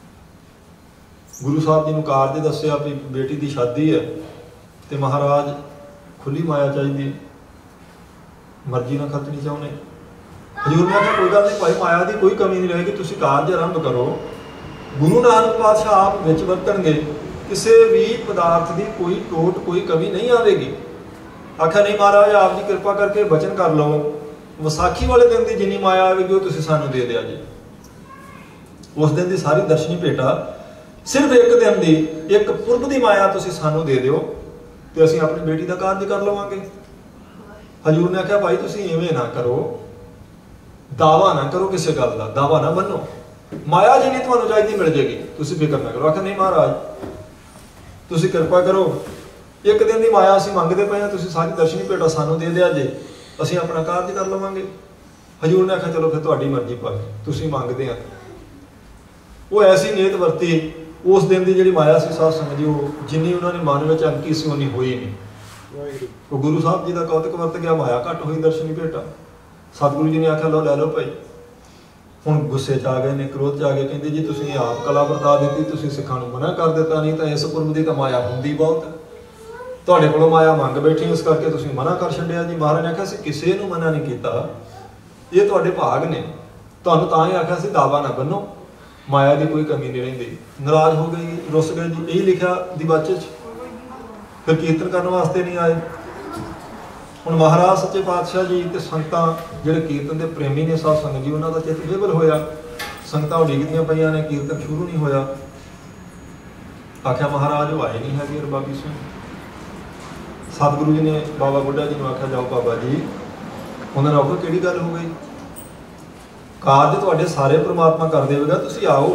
गुरु साहब जी नूं कारज दस्सिया भी बेटी की शादी है तो महाराज खुली माया चाहिए, मर्जी ना खतनी चाहुंदे। हजूर ने आख्या कोई गल नहीं भाई, माया की कोई कमी नहीं रहेगी, तुसीं कारज आरंभ करो। गुरु नानक पातशाह आप विच वरतणगे, किसी भी पदार्थ की कोई टोट कोई कमी नहीं आएगी। आख्या नहीं महाराज आप जी कृपा करके बचन कर लो, विसाखी वाले दिन की जिन्नी माया आएगी वो तुसीं सानूं दे दिया जी। उस दिन की सारी दर्शनी भेटा सिर्फ एक दिन की एक पुरब की माया तुसीं सानूं दे दिओ ते असीं अपनी बेटी का कारज कर लवांगे। हजूर ने आख्या भाई तुसीं इवें ना करो, दावा ना करो, किसी गल का दावा ना बनो, माया जिन्नी तुहानूं चाहिदी मिल जाएगी, तुसीं फिक्र ना करो। आख्या नहीं महाराज तुसीं कृपा करो, एक दिन की माया असीं मंगदे पए हां, तुसीं सारी दर्शनी भेटा सानूं दे दिया जे, असीं अपना कारज कर लवांगे। हजूर ने आख्या चलो फिर तुहाडी मर्जी भाई, तुसीं मंगदे आ। वो ऐसी नीयत वरती, उस दिन की जिहड़ी माया सी साध संगत जी वो जिन्नी उन्होंने मन में अंकी सी उन्नी होई नहीं। वो गुरु साहब जी का कौतक वरत गया, माया घट हुई दर्शनी भेटा। सतगुरु जी ने आख्या लो लै लो भाई। हुण गुस्से च आ गए ने, क्रोध च आ गए, कहते जी तुसीं आप कला वरता दी, तुसीं सिखां नूं मना कर दिता, नहीं तो इस पुरब की तो माया हुंदी बहुत, तुहाडे कोलों माया मंग बैठी, इस करके तुसीं मना कर छड्डिया जी। महाराज ने आख्या असीं किसी नूं मना नहीं कीता, ये तुहाडे भाग ने, तुहानूं तां ही आख्या सी दावा ना बनो, माया की कोई कमी नहीं रहिंदी। नाराज हो गई, रुस गए जी, यही लिखा दिबाचे च। फिर कीर्तन करने वास्ते नहीं आए। हुण महाराज सच्चे पातशाह जी ते संगतां जिहड़े कीर्तन के प्रेमी ने साध संगत जी, उन्हां दा चित्त विवल होया। संगतां उडीकदियां पईआं ने, कीर्तन शुरू नहीं होया। आख्या महाराज वो आए नहीं है रबाबी सिंह। सतगुरु जी ने बाबा बुढ़ा जी ने आख्या जाओ बाबा जी, उन्होंने आखो किहड़ी गल हो गई, कारज तुहाडे सारे परमात्मा कर देगा, तुसीं आओ।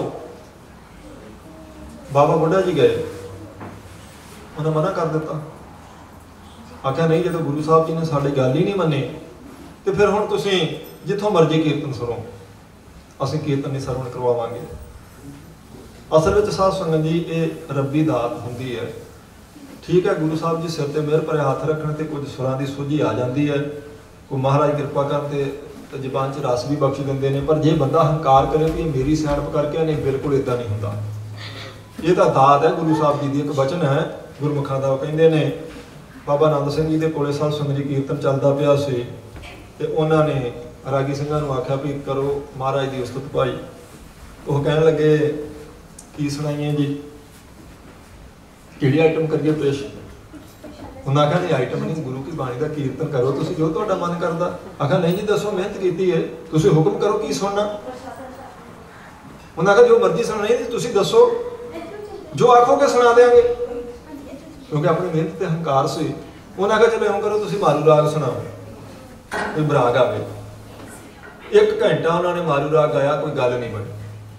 बाबा बुढ़ा जी गए, उन्हें मना कर दिता। आख्या नहीं जो गुरु साहब जी ने साडी गल ही नहीं मनी तो फिर हुण तुसीं जिथों मर्जी कीर्तन सुनो, असीं कीर्तन नहीं सरवण करवावांगे। असल में साध संगत जी ये रब्बी दात हुंदी है। ठीक है, गुरु साहब जी सिर ते मेहर भरे हथ रखने ते कुछ सुरां दी सूझी आ जाती है, कोई महाराज कृपा करते तो जबान च रस भी बख्श देंदे ने। पर जे बंदा हंकार करे कि मेरी सियाणप करके, नहीं बिल्कुल इदां नहीं हुंदा। ये तो दात है गुरु साहब जी दी। एक वचन है गुरमुखां दा, कहंदे ने बाबा आनंद सिंह जी के कोले साध संगत जी कीर्तन चलदा पिया सी ते उन्हां ने रागी ਸਿੰਘਾਂ ਨੂੰ ਆਖਿਆ ਵੀ ਕਰੋ महाराज की उस्तत भाई। वो कहने लगे की सुनाइए जी, किहड़ी आइटम करिए पेश। उन्हें आख्या नहीं आइटम नहीं, गुरु की बाणी का कीर्तन करो तुसी जो तुहाडा मन करदा। आख्या नहीं जी दसो, मेहनत कीती है, तुसी हुक्म करो की सुनना। उन्हें आख्या जो मर्जी सुनना, नहीं तुसी दसो जो आखोगे सुना देंगे, क्योंकि अपनी मेहनत ते हंकार से। उन्हें आख्या चलो इउं करो तुसी मारू राग सुनाओ, कोई बराग आवे। एक घंटा उन्होंने मारू राग गाया, कोई गल नहीं बनी।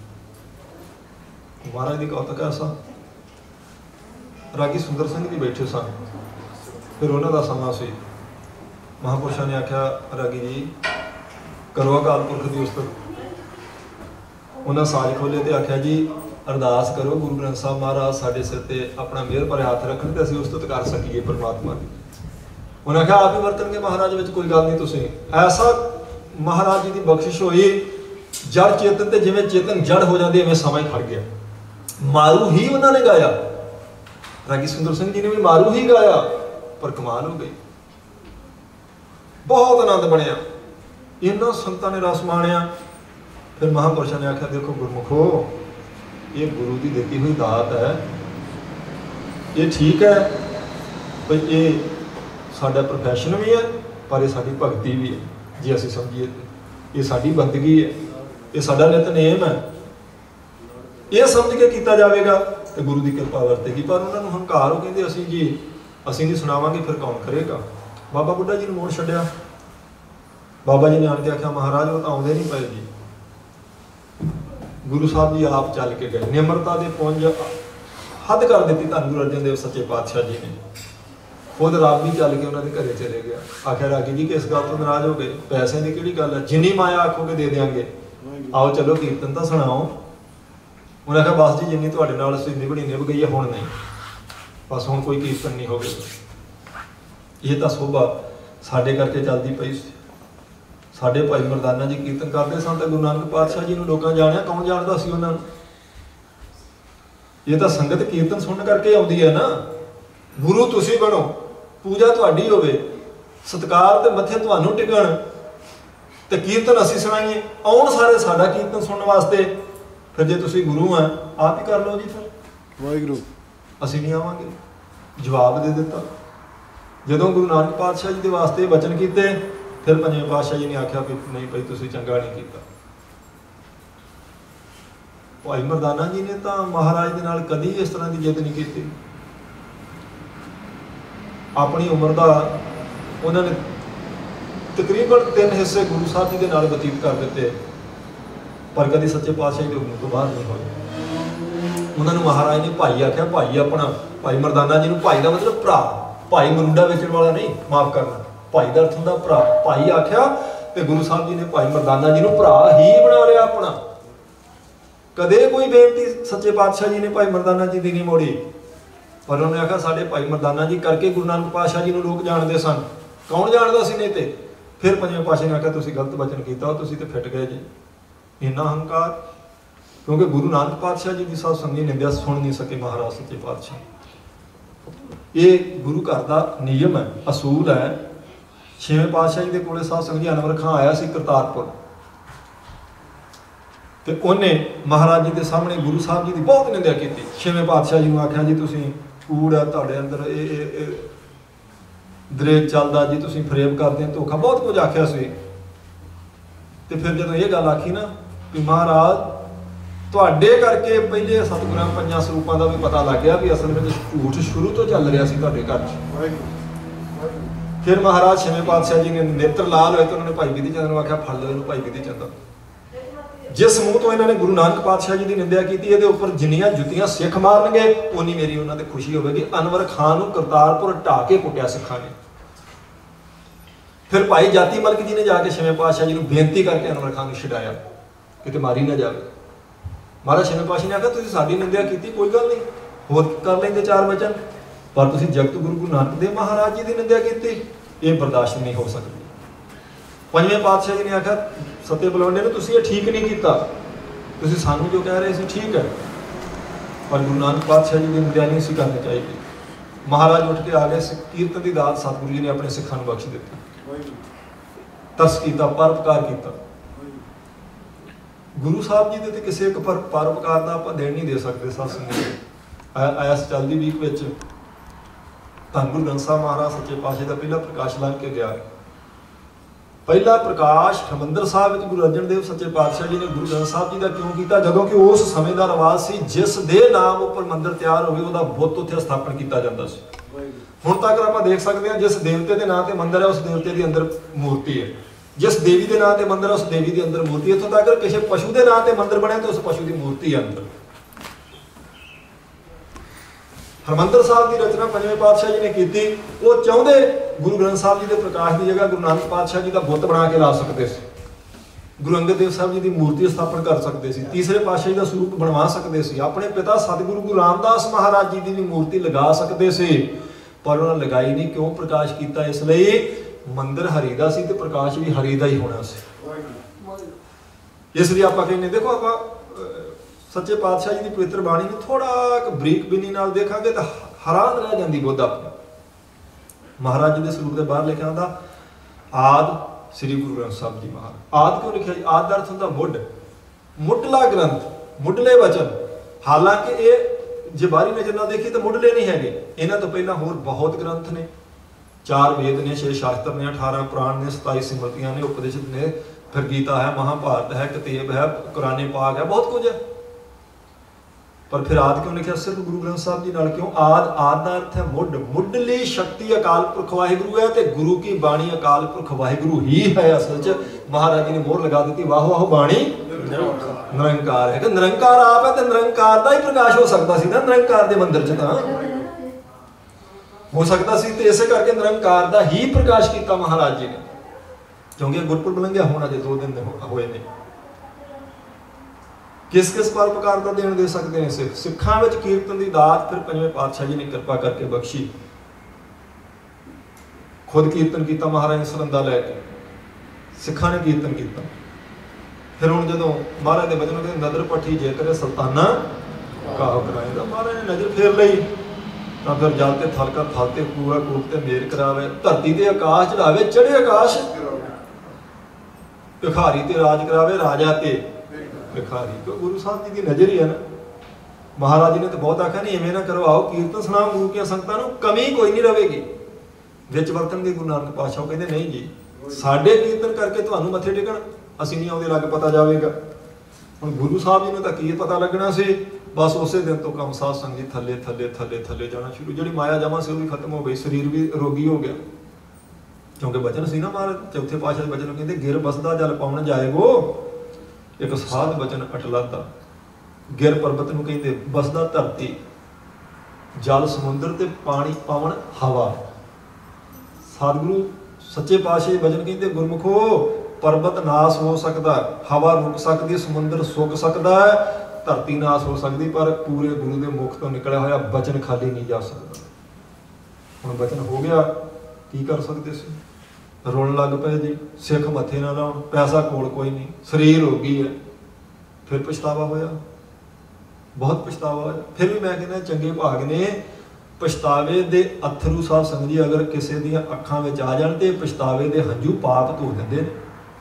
महाराज की कौतक ऐसा। रागी सुंदर सिंह जी बैठे सन, फिर उन्होंने समा से महापुरुषों ने आख्या रागी जी करो अकाल पुरख की उस्तत। उन्हें साज खोले तो आख्या जी अरदास करो गुरु ग्रंथ साहब महाराज साडे सिर ते अपना मेहर भरे हाथ रखन ते असीं उस्तत कर सकीए परमात्मा की। उन्हें आख्या आप ही वरतणगे महाराज विच कोई गल नहीं। तुसीं ऐसा महाराज जी की बख्शिश हुई, जड़ चेतन ते जिवें चेतन जड़ हो जाती इवें समा ही खड़ गया। मारू ही उन्होंने गाया, रागी सुंदर सिंह जी ने भी मारू ही गाया, पर कमाल हो गई, बहुत आनंद बनया। इन्होंने संतां ने रस माणिया। फिर महापुरुषों ने आख्या देखो गुरमुखो, ये गुरु की देती हुई दात है, ये ठीक है भाई, ये साडा प्रोफैशन भी है पर ये साडी भगती भी है। जे असीं समझिए ये साडी बंदगी है, ये साडा नितनेम है, ये समझ के किया जाएगा तो गुरु की कृपा वरतेगी। पर उन्होंने हंकार हो कहते असीं जी असीं नहीं सुनावांगे, फिर कौन करेगा। बाबा बुढ़ा जी ने मोड़ छड्डिया। बाबा जी ने आन के आख्या महाराज वो तो आउंदे नहीं पे जी। गुरु साहब जी आप चल के गए, निमरता के पुंज हद कर दी धन गुरु अर्जन देव सच्चे पातशाह जी ने। खुद रब भी चल के उन्होंने घरे चले गया। आख्या रागी जी किस गल तो नाराज हो गए, पैसे की किहड़ी गल है, जिन्नी माया आखोगे दे देंगे, आओ चलो कीर्तन तो सुनाओ। उन्हें आख्या बस जी जिन्नी तुहाडे नाल सी निभनी निभ गई है, हुण नहीं, बस हुण कोई कीर्तन नहीं होगा। ये तो शोभा साडे करके चलती पई सी। साडे भाई मरदाना जी कीर्तन करते सन तो गुरु नानक पातशाह जी नूं लोकां जाणिया, कौन जाणदा सी उन्हां नूं। ये तो संगत कीर्तन सुन करके आउंदी है ना। गुरु तुसीं बनो, पूजा तुहाडी होवे, सत्कार ते मत्थे तुहानूं टिकण, ते कीर्तन असीं सुणाईए, आउण सारे साडा कीर्तन सुनने वास्ते। फिर जे तुसीं गुरु हैं आप ही कर लो जी, फिर वाहिगुरू असीं नहीं आवांगे। जवाब दे दिता। जदों गुरु नानक पातशाह जी के वास्ते वचन कीते, फिर पंजवें पातशाह जी ने आख्या कि नहीं भाई तुसीं चंगा नहीं कीता। भाई मरदाना जी ने तो महाराज दे नाल कदी इस तरह की जिद नहीं की। अपनी उम्र का उन्होंने तकरीबन तीन हिस्से गुरु साहब जी के नाल बतीत कर दिते, पर कभी सच्चे पातशाह के हुक्म तो बाहर नहीं होए। उन्होंने महाराज ने भाई आख्या, भाई अपना भाई मरदाना जी को, भाई का मतलब भरा, भाई मुंडा बेचण वाला नहीं, माफ करना, भाई का अर्थ होंदा भरा। भाई आख्या तो गुरु साहब जी ने भाई मरदाना जी को भरा ही बना लिया अपना। कदे कोई बेनती सच्चे पातशाह जी ने भाई मरदाना जी की नहीं मोड़ी, पर उन्होंने आख्या साडे भाई मरदाना जी करके गुरु नानक पातशाह जी को लोग जानते सन, कौन जानता सी नहीं। तो फिर पंजवें पातशाह ने आख्या तुसीं गलत वचन किया, तुसीं ते फिट गए जी। इन्ना हंकार, क्योंकि गुरु नानक पातशाह जी की साथ संगी निंदिया सुन नहीं सके महाराज सच्चे पातशाह। ये गुरु घर का नियम है, असूल है। छेवें पातशाह जी के कोले साध संगत जी अनवर खां आया सी करतारपुर, तो उन्हें महाराज जी के सामने गुरु साहब जी की बहुत निंदिया की। छेवें पातशाह जी ने आख्या जी तुसीं कूड़ है तुहाडे अंदर, ये दरेक चलदा जी, तुसीं फरेब करते हैं, धोखा, बहुत कुछ आख्या सी। तो फिर जो ये गल आखी ना कि महाराज तुहाडे करके पहले सतगुरां पंजां स्वरूपां दा भी पता लग गया भी असल में झूठ शुरू तो चल रहा सी तुहाडे घर च। फिर महाराज छेवें पातशाह जी ने नेत्र लाल होए तो उन्होंने भाई विधि चंद नूं आख्या फड़ लो इहनूं भाई विधि चंद। जिस मूँह तो इन्होंने गुरु नानक पातशाह जी की निंदिया की, ये उपर जिन्नियां जुत्तियां सिख मारनगे उन्नी मेरी उन्होंने खुशी होगी। अनवर खान नूं करतारपुर ढा के कुटिया सिखां ने। फिर भाई जाती मलक जी ने जाके छेवें पातशाह जी को बेनती करके अनवर खान को छुड़ाया कि मारी ना जाए। महाराज छेवें पातशाह ने आख्या तुसीं साडी निंदिया की, कोई गल नहीं, होर कर लेंगे चार वचन, पर तुसीं जगत गुरु गुरु नानक देव महाराज जी की निंदिया की, ये बर्दाश्त नहीं हो सकती। पंजवें पातशाह जी ने आख्या सत्य बलवंडे ने तुसीं ये ठीक नहीं किया, तुसीं सानू जो कह रहे सी ठीक है, पर गुरु नानक पातशाह जी की निंदिया नहीं सी करनी चाहिए। महाराज उठ के आ गए, कीर्तन की दात सतगुरु जी ने अपने सिखां नूं बख्श दी। ਤਰਸ ਕੀਤਾ, ਪਰਉਪਕਾਰ ਕੀਤਾ। ਗੁਰੂ ਸਾਹਿਬ ਜੀ ਦੇ ਤੇ ਕਿਸੇ ਇੱਕ ਪਰ ਪਰਉਪਕਾਰ ਦਾ ਆਪਾਂ ਦੇਣ ਨਹੀਂ ਦੇ ਸਕਦੇ। ਸਾਧ ਸੰਗਤ ਆਇਸ ਚੱਲਦੀ ਵੀਕ ਵਿੱਚ ਧੰਨ ਗੁਰੂ ਗ੍ਰੰਥ ਸਾਹਿਬ ਮਹਾਰਾਜ ਸੱਚੇ ਪਾਤਸ਼ਾਹ ਦਾ ਪਹਿਲਾ ਪ੍ਰਕਾਸ਼ ਲੰਘ ਕੇ ਗਿਆ। ਪਹਿਲਾ ਪ੍ਰਕਾਸ਼ ਹਰਿਮੰਦਰ ਸਾਹਿਬ ਵਿੱਚ ਗੁਰੂ ਅਰਜਨ ਦੇਵ ਸੱਚੇ ਪਾਤਸ਼ਾਹ ਜੀ ਨੇ ਗੁਰੂ ਗ੍ਰੰਥ ਸਾਹਿਬ ਜੀ ਦਾ ਕਿਉਂ ਕੀਤਾ? ਜਦੋਂ ਕਿ ਉਸ ਸਮੇਂ ਦਾ ਰਿਵਾਜ ਸੀ ਜਿਸ ਦੇ ਨਾਮ ਉੱਪਰ ਮੰਦਿਰ ਤਿਆਰ ਹੋਵੇ ਉਹਦਾ ਬੁੱਤ ਉੱਥੇ ਸਥਾਪਨ ਕੀਤਾ ਜਾਂਦਾ ਸੀ। ਹੁਣ ਤੱਕ ਆਪਾਂ ਦੇਖ ਸਕਦੇ ਹਾਂ ਜਿਸ ਦੇਵਤੇ ਦੇ ਨਾਂ ਤੇ ਮੰਦਿਰ ਹੈ ਉਸ ਦੇਵਤੇ ਦੇ ਅੰਦਰ ਮੂਰਤੀ ਹੈ, ਜਿਸ ਦੇਵੀ ਦੇ ਨਾਂ ਤੇ ਮੰਦਿਰ ਹੈ ਉਸ ਦੇਵੀ ਦੇ ਅੰਦਰ ਮੂਰਤੀ ਹੈ। ਇੱਥੋਂ ਤੱਕ ਕਿਸੇ ਪਸ਼ੂ ਦੇ ਨਾਂ ਤੇ ਮੰਦਿਰ ਬਣਿਆ ਤਾਂ ਉਸ ਪਸ਼ੂ ਦੀ ਮੂਰਤੀ ਹੈ ਅੰਦਰ। ਹਰਿਮੰਦਰ ਸਾਹਿਬ ਦੀ ਰਚਨਾ ਪੰਜਵੇਂ ਪਾਤਸ਼ਾਹ ਜੀ ਨੇ ਕੀਤੀ। ਉਹ ਚਾਹੁੰਦੇ ਗੁਰੂ ਗ੍ਰੰਥ ਸਾਹਿਬ ਜੀ ਦੇ ਪ੍ਰਕਾਸ਼ ਦੀ ਜਗ੍ਹਾ ਗੁਰੂ ਨਾਨਕ ਪਾਤਸ਼ਾਹ ਜੀ ਦਾ ਬੁੱਤ ਬਣਾ ਕੇ ਲਾ ਸਕਦੇ ਸੀ, ਗੁਰੂ ਅੰਗਦ ਦੇਵ ਸਾਹਿਬ ਜੀ ਦੀ ਮੂਰਤੀ ਸਥਾਪਨ ਕਰ ਸਕਦੇ ਸੀ, ਤੀਸਰੇ ਪਾਤਸ਼ਾਹ ਜੀ ਦਾ ਸਰੂਪ ਬਣਵਾ ਸਕਦੇ ਸੀ, ਆਪਣੇ ਪਿਤਾ ਸਤਿਗੁਰੂ ਗੁਰੂ ਰਾਮਦਾਸ ਮਹਾਰਾਜ ਜੀ ਦੀ ਵੀ ਮੂਰਤੀ ਲਗਾ ਸਕਦੇ ਸੀ, ਪਰ ਉਹਨਾਂ ਲਗਾਈ ਨਹੀਂ। ਕਿਉਂ ਪ੍ਰਕਾਸ਼ ਕੀਤਾ? ਇਸ ਲਈ ਮੰਦਿਰ ਹਰੀ ਦਾ ਸੀ ਤੇ ਪ੍ਰਕਾਸ਼ ਵੀ ਹਰੀ ਦਾ ਹੀ ਹੋਣਾ ਸੀ। ਇਸ ਲਈ ਆਪਾਂ ਕਹਿੰਦੇ ਦੇਖੋ ਆਪਾਂ ਸੱਚੇ ਪਾਤਸ਼ਾਹ ਜੀ ਦੀ ਪਵਿੱਤਰ ਬਾਣੀ ਨੂੰ ਥੋੜਾ ਬਰੀਕ ਬਿਨੀ ਨਾਲ ਦੇਖਾਂਗੇ ਤਾਂ ਹੈਰਾਨ ਰਹਿ ਜਾਂਦੀ ਬੁੱਧ ਆਪਣੀ। ਮਹਾਰਾਜ ਜੀ ਦੇ ਸਰੂਪ ਦੇ ਬਾਹਰ ਲਿਖਿਆ ਹੁੰਦਾ ਆਦਿ ਸ੍ਰੀ ਗੁਰੂ ਗ੍ਰੰਥ ਸਾਹਿਬ ਜੀ ਮਹਾਰਾਜ। ਆਦਿ ਕਿਉਂ ਲਿਖਿਆ ਜੀ? ਆਦਿ ਦਾ ਅਰਥ ਹੁੰਦਾ ਮੁੱਢ, ਮੁੱਢਲਾ ਗ੍ਰੰਥ, ਮੁੱਢਲੇ ਵਚਨ। ਹਾਲਾਂਕਿ ਇਹ ਜੇ ਬਾਹਰੀ ਨਜ਼ਰ ਨਾਲ ਦੇਖੀਏ ਤਾਂ ਮੁੱਢਲੇ ਨਹੀਂ ਹੈਗੇ, ਇਹਨਾਂ ਤੋਂ ਪਹਿਲਾਂ ਹੋਰ ਬਹੁਤ ਗ੍ਰੰਥ ਨੇ। ਚਾਰ ਵੇਦ ਨੇ, ਛੇ ਸ਼ਾਸਤਰ ਨੇ, ਅਠਾਰਾਂ ਪੁਰਾਣ ਨੇ, ਸਤਾਈ ਸਿਮਰਤੀਆਂ ਨੇ, ਉਪਦੇਸ਼ਿਤ ਨੇ, ਫਿਰ ਗੀਤਾ ਹੈ, ਮਹਾਭਾਰਤ ਹੈ, ਕਤੇਬ ਹੈ, ਕੁਰਾਨੇ ਪਾਕ ਹੈ, ਬਹੁਤ ਕੁਝ ਹੈ। ਪਰ ਫਿਰ ਆਦਿ ਕਿਉਂ ਲਿਖਿਆ? ਸਿਰਫ ਗੁਰੂ ਗ੍ਰੰਥ ਸਾਹਿਬ ਜੀ ਨਾਲ। ਕਿਉਂ ਆਦਿ? ਆਦਿ ਦਾ ਅਰਥ ਹੈ ਮੁੱਢ, ਮੁੱਢਲੀ ਸ਼ਕਤੀ ਅਕਾਲ ਪੁਰਖ ਵਾਹਿਗੁਰੂ ਹੈ ਤੇ ਗੁਰੂ ਕੀ ਬਾਣੀ ਅਕਾਲ ਪੁਰਖ ਵਾਹਿਗੁਰੂ ਹੀ ਹੈ। ਅਸਲ 'ਚ ਮਹਾਰਾਜ ਜੀ ਨੇ ਮੋਹਰ ਲਗਾ ਦਿੱਤੀ, ਵਾਹ ਵਾਹ ਬਾਣੀ ਨਿਰੰਕਾਰ ਹੈ। ਕਿ ਨਿਰੰਕਾਰ ਆਪ ਹੈ ਤੇ ਨਿਰੰਕਾਰ ਦਾ ਹੀ ਪ੍ਰਕਾਸ਼ ਹੋ ਸਕਦਾ ਸੀ ਨਾ ਨਿਰੰਕਾਰ ਦੇ ਮੰਦਿਰ 'ਚ, ਤਾਂ ਹੋ ਸਕਦਾ ਸੀ। ਤੇ ਇਸੇ ਕਰਕੇ ਨਿਰੰਕਾਰ ਦਾ ਹੀ ਪ੍ਰਕਾਸ਼ ਕੀਤਾ ਮਹਾਰਾਜ ਜੀ ਨੇ। ਕਿਉਂਕਿ ਗੁਰਪੁਰਬ ਲੰਘਿਆ ਹੁਣ ਅਜੇ ਦੋ ਦਿਨ ਹੋਏ ਨੇ। ਕਿਸ ਕਿਸ ਪਰਉਪਕਾਰ ਦਾ ਦੇਣ ਦੇ ਸਕਦੇ ਨੇ ਸਿੱਖ? ਸਿੱਖਾਂ ਵਿੱਚ ਕੀਰਤਨ ਦੀ ਦਾਤ ਫਿਰ ਪੰਜਵੇਂ ਪਾਤਸ਼ਾਹ ਜੀ ਨੇ ਕਿਰਪਾ ਕਰਕੇ ਬਖਸ਼ੀ। ਖੁਦ ਕੀਰਤਨ ਕੀਤਾ ਮਹਾਰਾਜ ਨੇ ਸਰੰਦਾ ਲੈ ਕੇ, ਸਿੱਖਾਂ ਨੇ ਕੀਰਤਨ ਕੀਤਾ। ਫਿਰ ਹੁਣ ਜਦੋਂ ਮਹਾਰਾਜ ਦੇ ਬਚਨ ਕਹਿੰਦੇ ਨਦਰ ਪੱਠੀ ਜੇ ਕਰੇ ਸੁਲਤਾਨਾ ਕਾਹ ਕਰਾਏਗਾ, ਮਹਾਰਾਜ ਨੇ ਨਜ਼ਰ ਫੇਰ ਲਈ ਤਾਂ ਫਿਰ ਜਲ ਤੇ ਥਲ ਕਰ ਥਲ ਤੇ ਕੂਆ ਕੂਪ ਤੇ ਮੇਰ ਕਰਾਵੇ, ਧਰਤੀ ਤੇ ਆਕਾਸ਼ ਚੜਾਵੇ ਚੜੇ ਆਕਾਸ਼, ਭਿਖਾਰੀ ਤੇ ਰਾਜ ਕਰਾਵੇ ਰਾਜਾ ਤੇ ਭਿਖਾਰੀ। ਕਿਉਂ? ਗੁਰੂ ਸਾਹਿਬ ਜੀ ਦੀ ਨਜ਼ਰ ਹੀ ਹੈ ਨਾ। ਮਹਾਰਾਜ ਜੀ ਨੇ ਤਾਂ ਬਹੁਤ ਆਖਿਆ ਨਹੀਂ ਐਵੇਂ ਨਾ ਕਰਵਾਓ, ਕੀਰਤਨ ਸੁਣਾਓ ਗੁਰੂ ਦੀਆਂ ਸੰਗਤਾਂ ਨੂੰ, ਕਮੀ ਕੋਈ ਨਹੀਂ ਰਹੇਗੀ। ਵਿੱਚ ਵਰਤਣਗੇ ਗੁਰੂ ਨਾਨਕ ਪਾਤਸ਼ਾਹ ਕਹਿੰਦੇ ਨਹੀਂ ਜੀ, ਸਾਡੇ ਕੀਰਤਨ ਕਰਕੇ ਤੁਹਾਨੂੰ ਮੱਥੇ ਟੇਕਣ ਅਸੀਂ ਨਹੀਂ ਆਉਂਦੇ, ਲੱਗ ਪਤਾ ਜਾਵੇਗਾ। ਹੁਣ ਗੁਰੂ ਸਾਹਿਬ ਜੀ ਨੂੰ ਤਾਂ ਕੀ ਪਤਾ ਲੱਗਣਾ ਸੀ? ਬਸ ਉਸੇ ਦਿਨ ਤੋਂ ਕੰਮ ਸਾਧ ਸੰਗਤ ਜੀ ਥੱਲੇ ਥੱਲੇ ਥੱਲੇ ਥੱਲੇ ਜਾਣਾ ਸ਼ੁਰੂ। ਜਿਹੜੀ ਮਾਇਆ ਜਮਾ ਸੀ ਉਹ ਵੀ ਖਤਮ ਹੋ ਗਈ, ਸਰੀਰ ਵੀ ਰੋਗੀ ਹੋ ਗਿਆ। ਕਿਉਂਕਿ ਬਚਨ ਸੀ ਨਾ ਮਹਾਰਾਜ ਚੌਥੇ ਪਾਤਸ਼ਾਹ ਦੇ ਬਚਨ ਨੂੰ ਕਹਿੰਦੇ ਗਿਰ ਬਸਦਾ ਜਲ ਪਾਉਣ ਜਾਏਗੋ, ਇੱਕ ਸਾਧ ਬਚਨ ਅਟਲਾਦਾ। ਗਿਰ ਪਰਬਤ ਨੂੰ ਕਹਿੰਦੇ ਬਸਦਾ ਧਰਤੀ, ਜਲ ਸਮੁੰਦਰ ਤੇ ਪਾਣੀ ਪਾਵਨ ਹਵਾ। ਸਤਿਗੁਰੂ ਸੱਚੇ ਪਾਤਸ਼ਾਹ ਦੇ ਬਚਨ ਕਹਿੰਦੇ ਗੁਰਮੁਖੋ ਪਰਬਤ ਨਾਸ ਹੋ ਸਕਦਾ, ਹਵਾ ਰੁਕ ਸਕਦੀ, ਸਮੁੰਦਰ ਸੁੱਕ ਸਕਦਾ, ਧਰਤੀ ਨਾਸ ਹੋ ਸਕਦੀ, ਪਰ ਪੂਰੇ ਗੁਰੂ ਦੇ ਮੁਖ ਤੋਂ ਨਿਕਲਿਆ ਹੋਇਆ ਬਚਨ ਖਾਲੀ ਨਹੀਂ ਜਾ ਸਕਦਾ। ਹੁਣ ਬਚਨ ਹੋ ਗਿਆ, ਕੀ ਕਰ ਸਕਦੇ ਸੀ? ਰੋਣ ਲੱਗ ਪਏ ਜੀ, ਸਿੱਖ ਮੱਥੇ ਨਾ ਲਾਉਣ, ਪੈਸਾ ਕੋਲ ਕੋਈ ਨਹੀਂ, ਸਰੀਰ ਰੋਗੀ ਹੈ। ਫਿਰ ਪਛਤਾਵਾ ਹੋਇਆ, ਬਹੁਤ ਪਛਤਾਵਾ ਹੋਇਆ। ਫਿਰ ਵੀ ਮੈਂ ਕਹਿੰਦਾ ਚੰਗੇ ਭਾਗ ਨੇ ਪਛਤਾਵੇ ਦੇ ਅਥਰੂ। ਸਾਧ ਸੰਗਤ ਜੀ ਅਗਰ ਕਿਸੇ ਦੀਆਂ ਅੱਖਾਂ ਵਿੱਚ ਆ ਜਾਣ ਤੇ ਪਛਤਾਵੇ ਦੇ ਹੰਝੂ ਪਾਪ ਧੋ ਦਿੰਦੇ ਨੇ।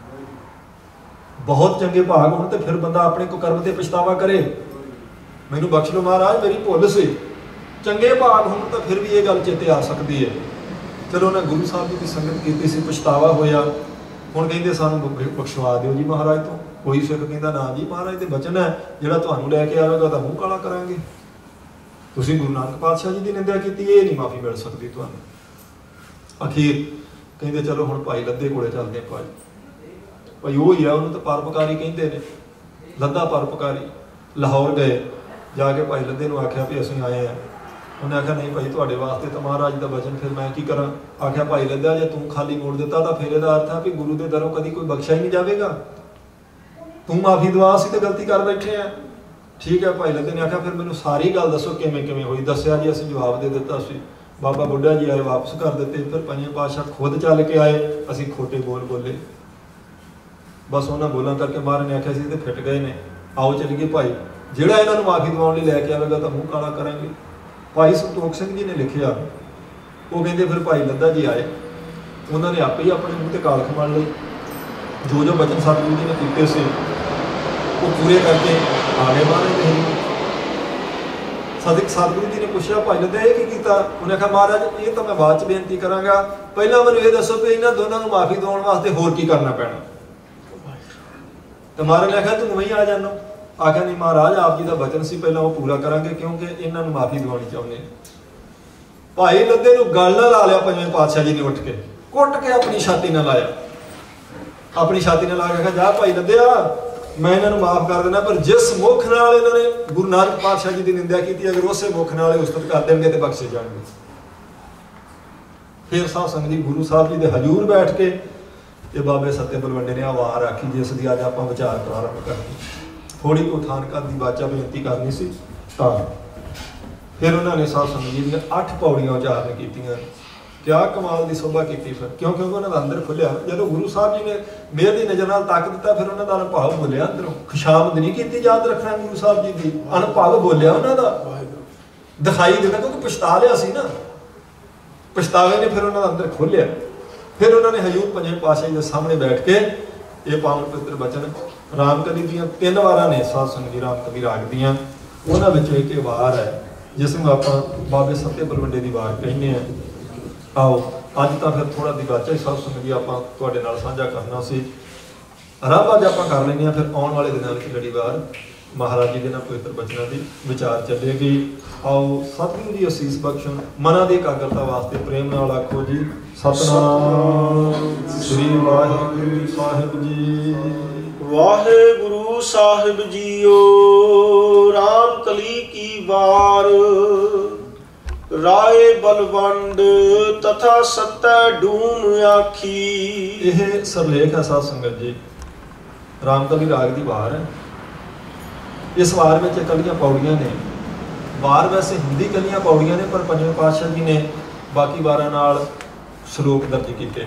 ਬਹੁਤ ਚੰਗੇ ਭਾਗ ਹੋਣ ਤੇ ਫਿਰ ਬੰਦਾ ਆਪਣੇ ਕੋ ਕਰਮ ਤੇ ਪਛਤਾਵਾ ਕਰੇ, ਮੈਨੂੰ ਬਖਸ਼ ਲਓ ਮਹਾਰਾਜ ਮੇਰੀ ਭੁੱਲ ਸੀ। ਚੰਗੇ ਭਾਗ ਹੋਣ ਤਾਂ ਫਿਰ ਵੀ ਇਹ ਗੱਲ ਚੇਤੇ ਆ ਸਕਦੀ ਹੈ। ਚਲੋ ਉਹਨਾਂ ਗੁਰੂ ਸਾਹਿਬ ਜੀ ਦੀ ਸੰਗਤ ਕੀਤੀ ਸੀ, ਪਛਤਾਵਾ ਹੋਇਆ। ਹੁਣ ਕਹਿੰਦੇ ਸਾਨੂੰ ਬਖਸ਼ਵਾ ਦਿਓ ਜੀ ਮਹਾਰਾਜ ਤੋਂ। ਕੋਈ ਸਿੱਖ ਕਹਿੰਦਾ ਨਾ ਜੀ, ਮਹਾਰਾਜ ਦੇ ਬਚਨ ਹੈ ਜਿਹੜਾ ਤੁਹਾਨੂੰ ਲੈ ਕੇ ਆਵੇਗਾ ਤਾਂ ਮੂੰਹ ਕਾਲਾ ਕਰਾਂਗੇ। ਤੁਸੀਂ ਗੁਰੂ ਨਾਨਕ ਪਾਤਸ਼ਾਹ ਜੀ ਦੀ ਨਿੰਦਿਆ ਕੀਤੀ, ਇਹ ਨਹੀਂ ਮਾਫੀ ਮਿਲ ਸਕਦੀ ਤੁਹਾਨੂੰ। ਅਖੀਰ ਕਹਿੰਦੇ ਚਲੋ ਹੁਣ ਭਾਈ ਲੱਦੇ ਕੋਲੇ ਚੱਲਦੇ ਆ। ਭਾਈ ਭਾਈ ਉਹ ਹੀ ਆ, ਉਹਨੂੰ ਤਾਂ ਪਰਉਪਕਾਰੀ ਕਹਿੰਦੇ ਨੇ, ਲੱਦਾ ਪਰਉਪਕਾਰੀ। ਲਾਹੌਰ ਗਏ, ਜਾ ਕੇ ਭਾਈ ਲੱਦੇ ਨੂੰ ਆਖਿਆ ਵੀ ਅਸੀਂ ਆਏ ਹਾਂ। ਉਹਨੇ ਆਖਿਆ ਨਹੀਂ ਭਾਈ ਤੁਹਾਡੇ ਵਾਸਤੇ ਤਾਂ ਮਹਾਰਾਜ ਦਾ ਬਚਨ, ਫਿਰ ਮੈਂ ਕੀ ਕਰਾਂ? ਆਖਿਆ ਭਾਈ ਲੱਦਾ ਜੇ ਤੂੰ ਖਾਲੀ ਮੋੜ ਦਿੱਤਾ ਤਾਂ ਫਿਰ ਇਹਦਾ ਅਰਥ ਹੈ ਵੀ ਗੁਰੂ ਦੇ ਦਰੋਂ ਕਦੀ ਕੋਈ ਬਖਸ਼ਿਆ ਹੀ ਨਹੀਂ ਜਾਵੇਗਾ। ਤੂੰ ਮਾਫੀ ਦਵਾ, ਅਸੀਂ ਤਾਂ ਗਲਤੀ ਕਰ ਬੈਠੇ ਆ। ਠੀਕ ਹੈ। ਭਾਈ ਲੱਦੇ ਨੇ ਆਖਿਆ ਫਿਰ ਮੈਨੂੰ ਸਾਰੀ ਗੱਲ ਦੱਸੋ ਕਿਵੇਂ ਕਿਵੇਂ ਹੋਈ। ਦੱਸਿਆ ਜੀ, ਅਸੀਂ ਜਵਾਬ ਦੇ ਦਿੱਤਾ ਸੀ। ਬਾਬਾ ਬੁੱਢਾ ਜੀ ਆਏ, ਵਾਪਸ ਕਰ ਦਿੱਤੇ। ਫਿਰ ਪੰਜਵੇਂ ਪਾਤਸ਼ਾਹ ਖੁਦ ਚੱਲ ਕੇ ਆਏ, ਅਸੀਂ ਖੋਟੇ ਬੋਲ ਬੋਲੇ। ਬਸ ਉਹਨਾਂ ਬੋਲਾਂ ਕਰਕੇ ਮਹਾਰਾਜ ਨੇ ਆਖਿਆ ਸੀ ਤੇ ਫਿੱਟ ਗਏ ਨੇ, ਆਓ ਚੱਲੀਏ ਭਾਈ, ਜਿਹੜਾ ਇਹਨਾਂ ਨੂੰ ਮਾਫੀ ਦਿਵਾਉਣ ਲਈ ਲੈ ਕੇ ਆਵੇਗਾ ਤਾਂ ਮੂੰਹ ਕਾਲਾ ਕਰਾਂਗੇ। ਭਾਈ ਸੰਤੋਖ ਸਿੰਘ ਜੀ ਨੇ ਲਿਖਿਆ, ਉਹ ਕਹਿੰਦੇ ਫਿਰ ਭਾਈ ਲੱਦਾ ਜੀ ਆਏ, ਉਹਨਾਂ ਨੇ ਆਪੇ ਹੀ ਆਪਣੇ ਮੂੰਹ ਤੇ ਕਾਲਖ ਮਲ ਲਈ। जो जो बचन सतगुरु जी ने कीते से वो पूरे करके आगे बढ़े थे। सदिक सतगुरु जी ने पूछा भाई लद्दे ये की कीता? उन्हें कहा महाराज ये तो मैं बाद च बेनती करांगा, पहला मैनूं ये दसो भी इन्हां दोनों नूं माफ़ी दिवाउण वास्ते होर की करना पैना? तो महाराज ने आख्या तूं वहीं आ जानो। आख्या नहीं महाराज आप जी का बचन से पहला वो पूरा करांगे क्योंकि इन्हां नूं माफ़ी दिवाउणी चाहुंदे। भाई लद्दे नूं गल नाल ला लिया पंजवें पातशाह जी ने उठ के, कुट के अपनी छाती नाल लाया, अपनी छाती नाल ला के आख्या जा भाई लद्दिया मैं इन्हों माफ़ कर देना, पर जिस मुख नाल इन्होंने गुरु नानक पातशाह जी की निंदा की अगर उस मुख नाल उस्तत कर देंगे तो बख्शे जाएंगे। फिर साध संगत जी गुरु साहब जी के हजूर बैठ के ये बाबे सत्य बलवंडे ने आवार आखी जिस दी अज आपां विचार प्रारंभ करनी। थोड़ी को थानका की बाचा बेनती करनी सी तां फिर उन्होंने साध संगत जी ने अठ पौड़ियां उचारण कीतियां। क्या कमाल की शोभा की फिर, क्यों क्योंकि उन्होंने अंदर खुलिया जो गुरु साहब जी ने मेहर की नज़र नाल तक दिता, फिर उन्होंने अनभाव बोलिया अंदरों, खुशामद नहीं की याद रखना गुरु साहब जी की, अनभाव बोलिया उन्होंने दिखाई देना क्योंकि पछता लिया सी ना, पछतावे ने फिर उन्होंने अंदर खोलिया। फिर उन्होंने हजूर पंजवें पातशाह जी के सामने बैठ के ये पावन पवित्र बचन रामकली दियां तीन वारां ने साध संगत जी रामकली राग दियां, उन्हां विचों एक वार है जिसनूं आपां बाबे सत्य बलवंडे की वार कहने हैं। आओ अज तो फिर थोड़ा दिगाचा ही साध संगत जी आपां तुहाडे नाल साझा करना सी, आरंभ अज आपां कर लैंदे हां। फिर आउण वाले दिनां विच लड़ीवार महाराज जी के ना पवित्र बचनों की विचार चलेगी। आओ सतगुरु जी असीस बख्शण, मना की एकाग्रता वास्ते प्रेम नाल आखो जी सतनाम श्री वाहिगुरू साहिब जी। वाहिगुरू साहिब जीओ रामकली की वार, राय बलवंड तथा सत्य डूम आखी। यह सरलेख है साध संगत जी, रामकली राग की वार है। इस वार में कलियां पौड़ियां ने, वार वैसे हिंदी कलियां पौड़ियां ने पर पंजवें पातशाह जी ने बाकी वारां नाल श्लोक दर्ज किए।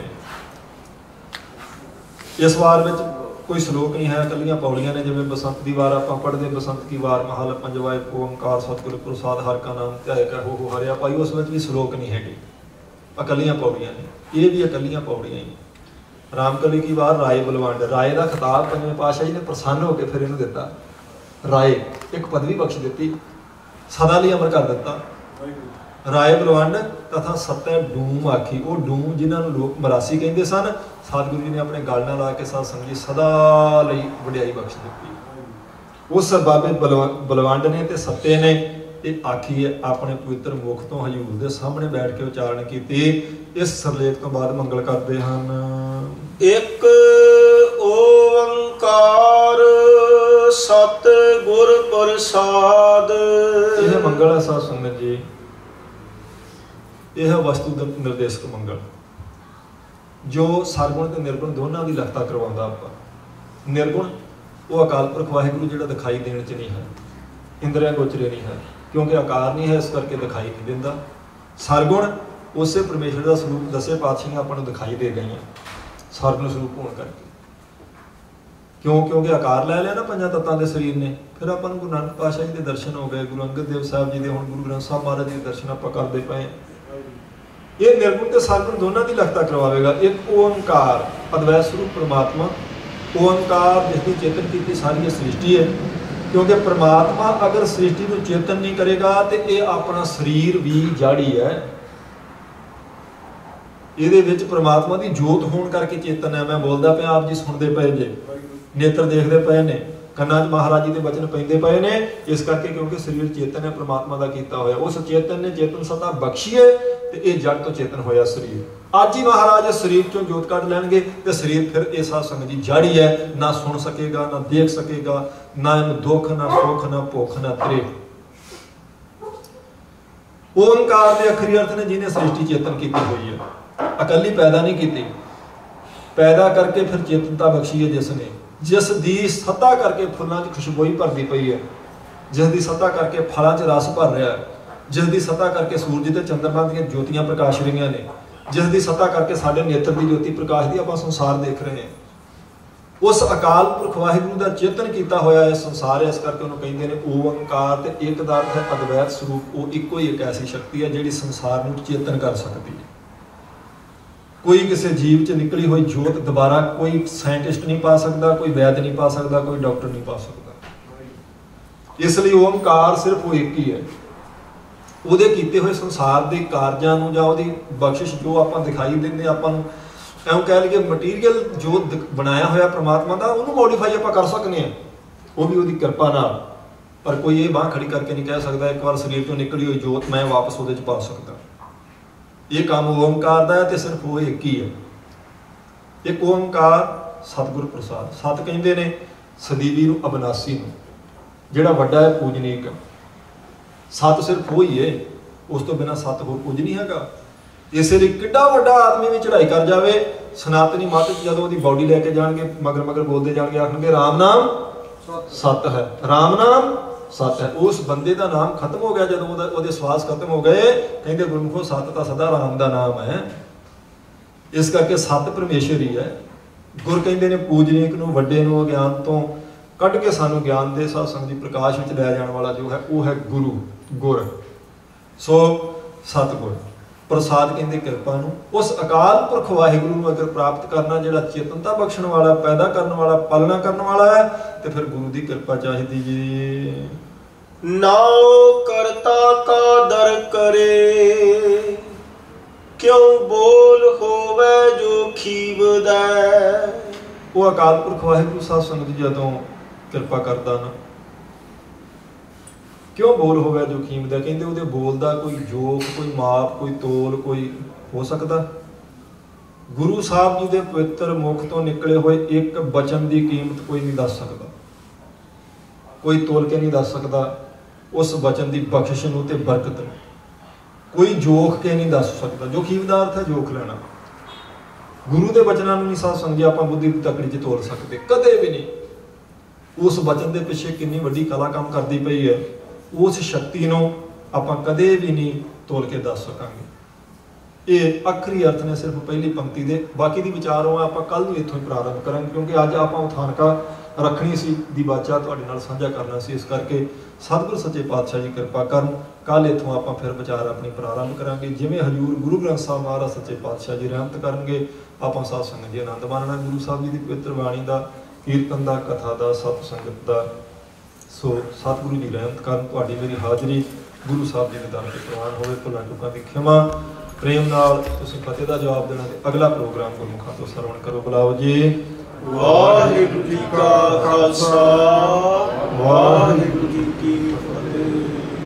इस वार में कोई श्लोक नहीं है, कलियां पौड़ियां ने। जिवें बसंत की वार आप पढ़ते बसंत की वार महल पंजवाए ओंकार सतगुरु प्रसाद हर का नाम ध्याय कर हो हो हरिया पाई, उस भी श्लोक नहीं है, अकलियां पौड़ियां ने, ये भी अकलियां पौड़ियां ही। रामकली की वार राय बलवंड, राय का खिताब पंजवें पातशाह जी ने प्रसन्न होकर फिर इन्होंने दिता, राय एक पदवी बख्श दी, सदा लिए अमर कर दिता। राय बलवंड तथा सत्य डूम आखी, वो डूम जिन्होंने लोग मरासी कहते सन, सतगुरु जी ने अपने गल नाल ला के साध संगत जी सदा लई वडियाई बख्श दी। उस बाबे बलवंड ने ते सत्य ने ये आखी है अपने पवित्र मुख तो हजूर के सामने बैठ के उचारण की। इस सरलेख तो बाद मंगल करते हैं। एक ओंकार सत गुर प्रसाद। यह मंगल है साध संगत जी, यह वस्तु निर्देशक मंगल जो सरगुण ते निर्गुण दोनों की लखता करवाता। आप निर्गुण वो अकाल पुरख वाहिगुरू जिहड़ा दिखाई देने च नहीं है, इंद्रियां गोचरे नहीं है क्योंकि आकार नहीं है, इस करके दिखाई नहीं देता। सरगुण उसे परमेश्वर का स्वरूप दसे पातशाह ने अपन दिखाई दे गई हैं सरगुण स्वरूप होने करके। क्यों? क्योंकि आकार लै लिया ना पंजा तत्तां दे शरीर ने। फिर अपन गुरु नानक पातशाह जी के दर्शन हो गए, गुरु अंगद देव साहब जी के, हुण गुरु ग्रंथ साहब महाराज जी के दर्शन आप करते पे। ये निर्गुण ते सरगुण दोनों की लखता करवाएगा। एक ओंकार अद्वैत स्वरूप परमात्मा, ओंकार जिसकी चेतन की सारी ये सृष्टि है, क्योंकि परमात्मा अगर सृष्टि को चेतन नहीं करेगा तो ये अपना शरीर भी जाड़ी है। ये परमात्मा की जोत होने करके चेतन है। मैं बोलता पे आप जी सुनते पे जे, नेत्र देखते पे ने, कन्ना च महाराज जी के वचन पैंदे पे ने, इस करके क्योंकि शरीर चेतन है परमात्मा का किया होया। उस चेतन ने चेतन सत्ता बख्शी है तो ये जग तो चेतन होया शरीर। अज ही महाराज शरीर चों जोत कढ़ लैणगे तो शरीर फिर ये साध संगत जी जाड़ी है, ना सुन सकेगा, ना देख सकेगा, ना इन्हूं दुख, ना सुख, ना भुख, ना त्रेह। ओंकार के अखरी अर्थ ने जिन्हें सृष्टि चेतन की हुई है, अकली पैदा नहीं की, पैदा करके फिर चेतनता बख्शी है जिसने, जिस दी सत्ता करके फुलों की खुशबोई भरती पई है, जिस दी सत्ता करके फलों च रस भर रहा है, जिस दी सत्ता करके सूरज ते चंद्रमा दी ज्योतियां प्रकाश रही ने, जिस दी सत्ता करके साडे नेत्र की ज्योति प्रकाश दी आपां संसार देख रहे हैं। उस अकाल पुरख वाहिगुरू का चेतन किया होया है संसार है, इस करके उन्होंने कहते हैं ओंकार। ते एक दा अर्थ है अद्वैत स्वरूप, वो इको ही एक ऐसी शक्ति है जिहड़ी संसार नूं चेतन कर सकती है। कोई किसी जीव च निकली हुई जोत दोबारा कोई साइंटिस्ट नहीं पा सकता, कोई वैद नहीं पा सकता, कोई डॉक्टर नहीं पा सकता। इसलिए ओंकार सिर्फ वो एक ही है। ਉਹਦੇ ਕੀਤੇ ਹੋਏ ਸੰਸਾਰ ਦੇ ਕਾਰਜਾਂ ਨੂੰ ਜਾਂ ਉਹਦੀ ਬਖਸ਼ਿਸ਼ ਜੋ ਆਪਾਂ ਦਿਖਾਈ ਦਿੰਦੇ ਆਪਾਂ ਨੂੰ ਐਂ ਕਹਿ ਲਈਏ ਮਟੀਰੀਅਲ ਜੋ ਬਣਾਇਆ ਹੋਇਆ ਪ੍ਰਮਾਤਮਾ ਦਾ ਉਹਨੂੰ ਮੋਡੀਫਾਈ ਆਪਾਂ ਕਰ ਸਕਦੇ ਹਾਂ, ਉਹ ਵੀ ਉਹਦੀ ਕਿਰਪਾ ਨਾਲ। ਪਰ ਕੋਈ ਇਹ ਬਾਂਹ ਖੜੀ ਕਰਕੇ ਨਹੀਂ ਕਹਿ ਸਕਦਾ ਇੱਕ ਵਾਰ ਸਰੀਰ ਤੋਂ ਨਿਕਲੀ ਹੋਈ ਜੋਤ ਮੈਂ ਵਾਪਸ ਉਹਦੇ 'ਚ ਪਾ ਸਕਦਾ। ਇਹ ਕੰਮ ਓਮਕਾਰ ਦਾ ਹੈ ਤੇ ਸਿਰਫ ਉਹ ਇੱਕ ਹੀ ਹੈ। ਇੱਕ ਓਮਕਾਰ ਸਤਿਗੁਰ ਪ੍ਰਸਾਦ। ਸਤ ਕਹਿੰਦੇ ਨੇ ਸਦੀਵੀ ਨੂੰ, ਅਬਨਾਸੀ ਨੂੰ, ਜਿਹੜਾ ਵੱਡਾ ਹੈ ਪੂਜਨੀਕ। ਸਤ ਸਿਰਫ ਉਹ ਹੀ ਹੈ, ਉਸ ਤੋਂ ਬਿਨਾਂ ਸਤ ਹੋਰ ਕੁਝ ਨਹੀਂ ਹੈਗਾ। ਇਸੇ ਲਈ ਕਿੱਡਾ ਵੱਡਾ ਆਦਮੀ ਵੀ ਚੜ੍ਹਾਈ ਕਰ ਜਾਵੇ, ਸਨਾਤਨੀ ਮੱਤ ਜਦੋਂ ਉਹਦੀ ਬਾਡੀ ਲੈ ਕੇ ਜਾਣਗੇ ਮਗਰ ਮਗਰ ਬੋਲਦੇ ਜਾਣਗੇ, ਆਖਣਗੇ ਰਾਮ ਨਾਮ ਸਤ ਹੈ, ਰਾਮ ਨਾਮ ਸਤ ਹੈ। ਉਸ ਬੰਦੇ ਦਾ ਨਾਮ ਖਤਮ ਹੋ ਗਿਆ ਜਦੋਂ ਉਹਦਾ ਉਹਦੇ ਸਵਾਸ ਖਤਮ ਹੋ ਗਏ। ਕਹਿੰਦੇ ਗੁਰਮੁਖੋ ਸਤ ਤਾਂ ਸਦਾ ਰਾਮ ਦਾ ਨਾਮ ਹੈ। ਇਸ ਕਰਕੇ ਸਤ ਪਰਮੇਸ਼ਰ ਹੀ ਹੈ। ਗੁਰ ਕਹਿੰਦੇ ਨੇ ਪੂਜਨੀਕ ਨੂੰ, ਵੱਡੇ ਨੂੰ ਅਗਿਆਨ ਤੋਂ ਕੱਢ ਕੇ ਸਾਨੂੰ ਗਿਆਨ ਦੇ ਸਾਧ ਸੰਗਤ ਦੀ ਪ੍ਰਕਾਸ਼ ਵਿੱਚ ਲੈ ਜਾਣ ਵਾਲਾ ਜੋ ਹੈ ਉਹ ਹੈ ਗੁਰੂ, ਗੁਰ। ਸੋ ਸਤਿਗੁਰ ਪ੍ਰਸਾਦ ਕਹਿੰਦੇ ਕਿਰਪਾ ਨੂੰ। ਉਸ ਅਕਾਲ ਪੁਰਖ ਵਾਹਿਗੁਰੂ ਨੂੰ ਅਗਰ ਪ੍ਰਾਪਤ ਕਰਨਾ, ਜਿਹੜਾ ਚੇਤਨਤਾ ਬਖਸ਼ਣ ਵਾਲਾ, ਪੈਦਾ ਕਰਨ ਵਾਲਾ, ਪਾਲਣਾ ਕਰਨ ਵਾਲਾ ਹੈ, ਤੇ ਫਿਰ ਗੁਰੂ ਦੀ ਕਿਰਪਾ ਚਾਹੀਦੀ ਜੀ। ਨਾਉ ਕਰਤਾ ਕਾ ਦਰ ਕਰੇ, ਕਿਉਂ ਬੋਲ ਹੋਵੇ ਜੋ ਖੀਵਦਾ। ਉਹ ਅਕਾਲ ਪੁਰਖ ਵਾਹਿਗੁਰੂ ਸਾਧ ਸੰਗਤ ਜੀ ਜਦੋਂ ਕਿਰਪਾ ਕਰਦਾ ਨਾ, ਕਿਉਂ ਬੋਲ ਹੋਵੇ ਜੋ ਕੀਮਤ। ਕਹਿੰਦੇ ਉਹਦੇ ਬੋਲ ਦਾ ਕੋਈ ਜੋਖ, ਕੋਈ ਮਾਪ, ਕੋਈ ਤੋਲ ਕੋਈ ਹੋ ਸਕਦਾ? ਗੁਰੂ ਸਾਹਿਬ ਜੀ ਦੇ ਪਵਿੱਤਰ ਮੁਖ ਤੋਂ ਨਿਕਲੇ ਹੋਏ ਇੱਕ ਬਚਨ ਦੀ ਕੀਮਤ ਕੋਈ ਨਹੀਂ ਦੱਸ ਸਕਦਾ, ਕੋਈ ਤੋਲ ਕੇ ਨਹੀਂ ਦੱਸ ਸਕਦਾ। ਉਸ ਬਚਨ ਦੀ ਬਖਸ਼ਿਸ਼ ਨੂੰ ਤੇ ਬਰਕਤ ਨੂੰ ਕੋਈ ਜੋਖ ਕੇ ਨਹੀਂ ਦੱਸ ਸਕਦਾ। ਜੋ ਕੀਮਤ ਦਾ ਅਰਥ ਹੈ ਜੋਖ ਲੈਣਾ। ਗੁਰੂ ਦੇ ਬਚਨਾਂ ਨੂੰ ਨਹੀਂ ਸਾਧ ਸੰਗਤ ਜੀ ਆਪਾਂ ਬੁੱਧੀ ਦੀ ਤਕੜੀ 'ਚ ਤੋਲ ਸਕਦੇ, ਕਦੇ ਵੀ ਨਹੀਂ। ਉਸ ਬਚਨ ਦੇ ਪਿੱਛੇ ਕਿੰਨੀ ਵੱਡੀ ਕਲਾ ਕੰਮ ਕਰਦੀ ਪਈ ਹੈ, ਉਸ ਸ਼ਕਤੀ ਨੂੰ ਆਪਾਂ ਕਦੇ ਵੀ ਨਹੀਂ ਤੋਲ ਕੇ ਦੱਸ ਸਕਾਂਗੇ। ਇਹ ਆਖਰੀ ਅਰਥ ਨੇ ਸਿਰਫ ਪਹਿਲੀ ਪੰਕਤੀ ਦੇ। ਬਾਕੀ ਦੀ ਵਿਚਾਰੋਂ ਆਪਾਂ ਕੱਲ ਨੂੰ ਇੱਥੋਂ ਹੀ ਪ੍ਰਾਰੰਭ ਕਰਾਂਗੇ, ਕਿਉਂਕਿ ਅੱਜ ਆਪਾਂ ਉਥਾਨਕਾ ਰੱਖਣੀ ਸੀ ਦੀ ਬਾਚਾ ਤੁਹਾਡੇ ਨਾਲ ਸਾਂਝਾ ਕਰਨਾ ਸੀ। ਇਸ ਕਰਕੇ ਸਤਿਗੁਰ ਸੱਚੇ ਪਾਤਸ਼ਾਹ ਜੀ ਕਿਰਪਾ ਕਰਨ। ਕੱਲ ਇੱਥੋਂ ਆਪਾਂ ਫਿਰ ਵਿਚਾਰ ਆਪਣੀ ਪ੍ਰਾਰੰਭ ਕਰਾਂਗੇ। ਜਿਵੇਂ ਹਜ਼ੂਰ ਗੁਰੂ ਗ੍ਰੰਥ ਸਾਹਿਬ ਮਹਾਰਾਜ ਸੱਚੇ ਪਾਤਸ਼ਾਹ ਜੀ ਰਹਿਮਤ ਕਰਨਗੇ, ਆਪਾਂ ਸਾਧ ਸੰਗਤ ਜੀ ਆਨੰਦ ਮਾਣਨਾ ਗੁਰੂ ਸਾਹਿਬ ਜੀ ਦੀ ਪਵਿੱਤਰ ਬਾਣੀ ਦਾ, ਕੀਰਤਨ ਦਾ, ਕਥਾ ਦਾ, ਸਤ ਸੰਗਤ ਦਾ। ਸੋ ਸਤਿਗੁਰੂ ਜੀ ਰਹਿਮਤ ਕਰਨ। ਤੁਹਾਡੀ ਮੇਰੀ ਹਾਜ਼ਰੀ ਗੁਰੂ ਸਾਹਿਬ ਜੀ ਦੇ ਦਰ ਤੇ ਪ੍ਰਵਾਨ ਹੋਵੇ। ਭੁੱਲਾਂ ਚੁੱਕਾਂ ਦੀ ਖਿਮਾ ਪ੍ਰੇਮ ਨਾਲ ਤੁਸੀਂ ਫਤਿਹ ਦਾ ਜਵਾਬ ਦੇਣਾ ਤੇ ਅਗਲਾ ਪ੍ਰੋਗਰਾਮ ਗੁਰਮੁਖਾਂ ਤੋਂ ਸਰਵਣ ਕਰੋ। ਬੁਲਾਓ ਜੀ। ਵਾਹਿਗੁਰੂ ਜੀ ਕਾ ਖਾਲਸਾ, ਵਾਹਿਗੁਰੂ ਜੀ ਕੀ ਫਤਿਹ।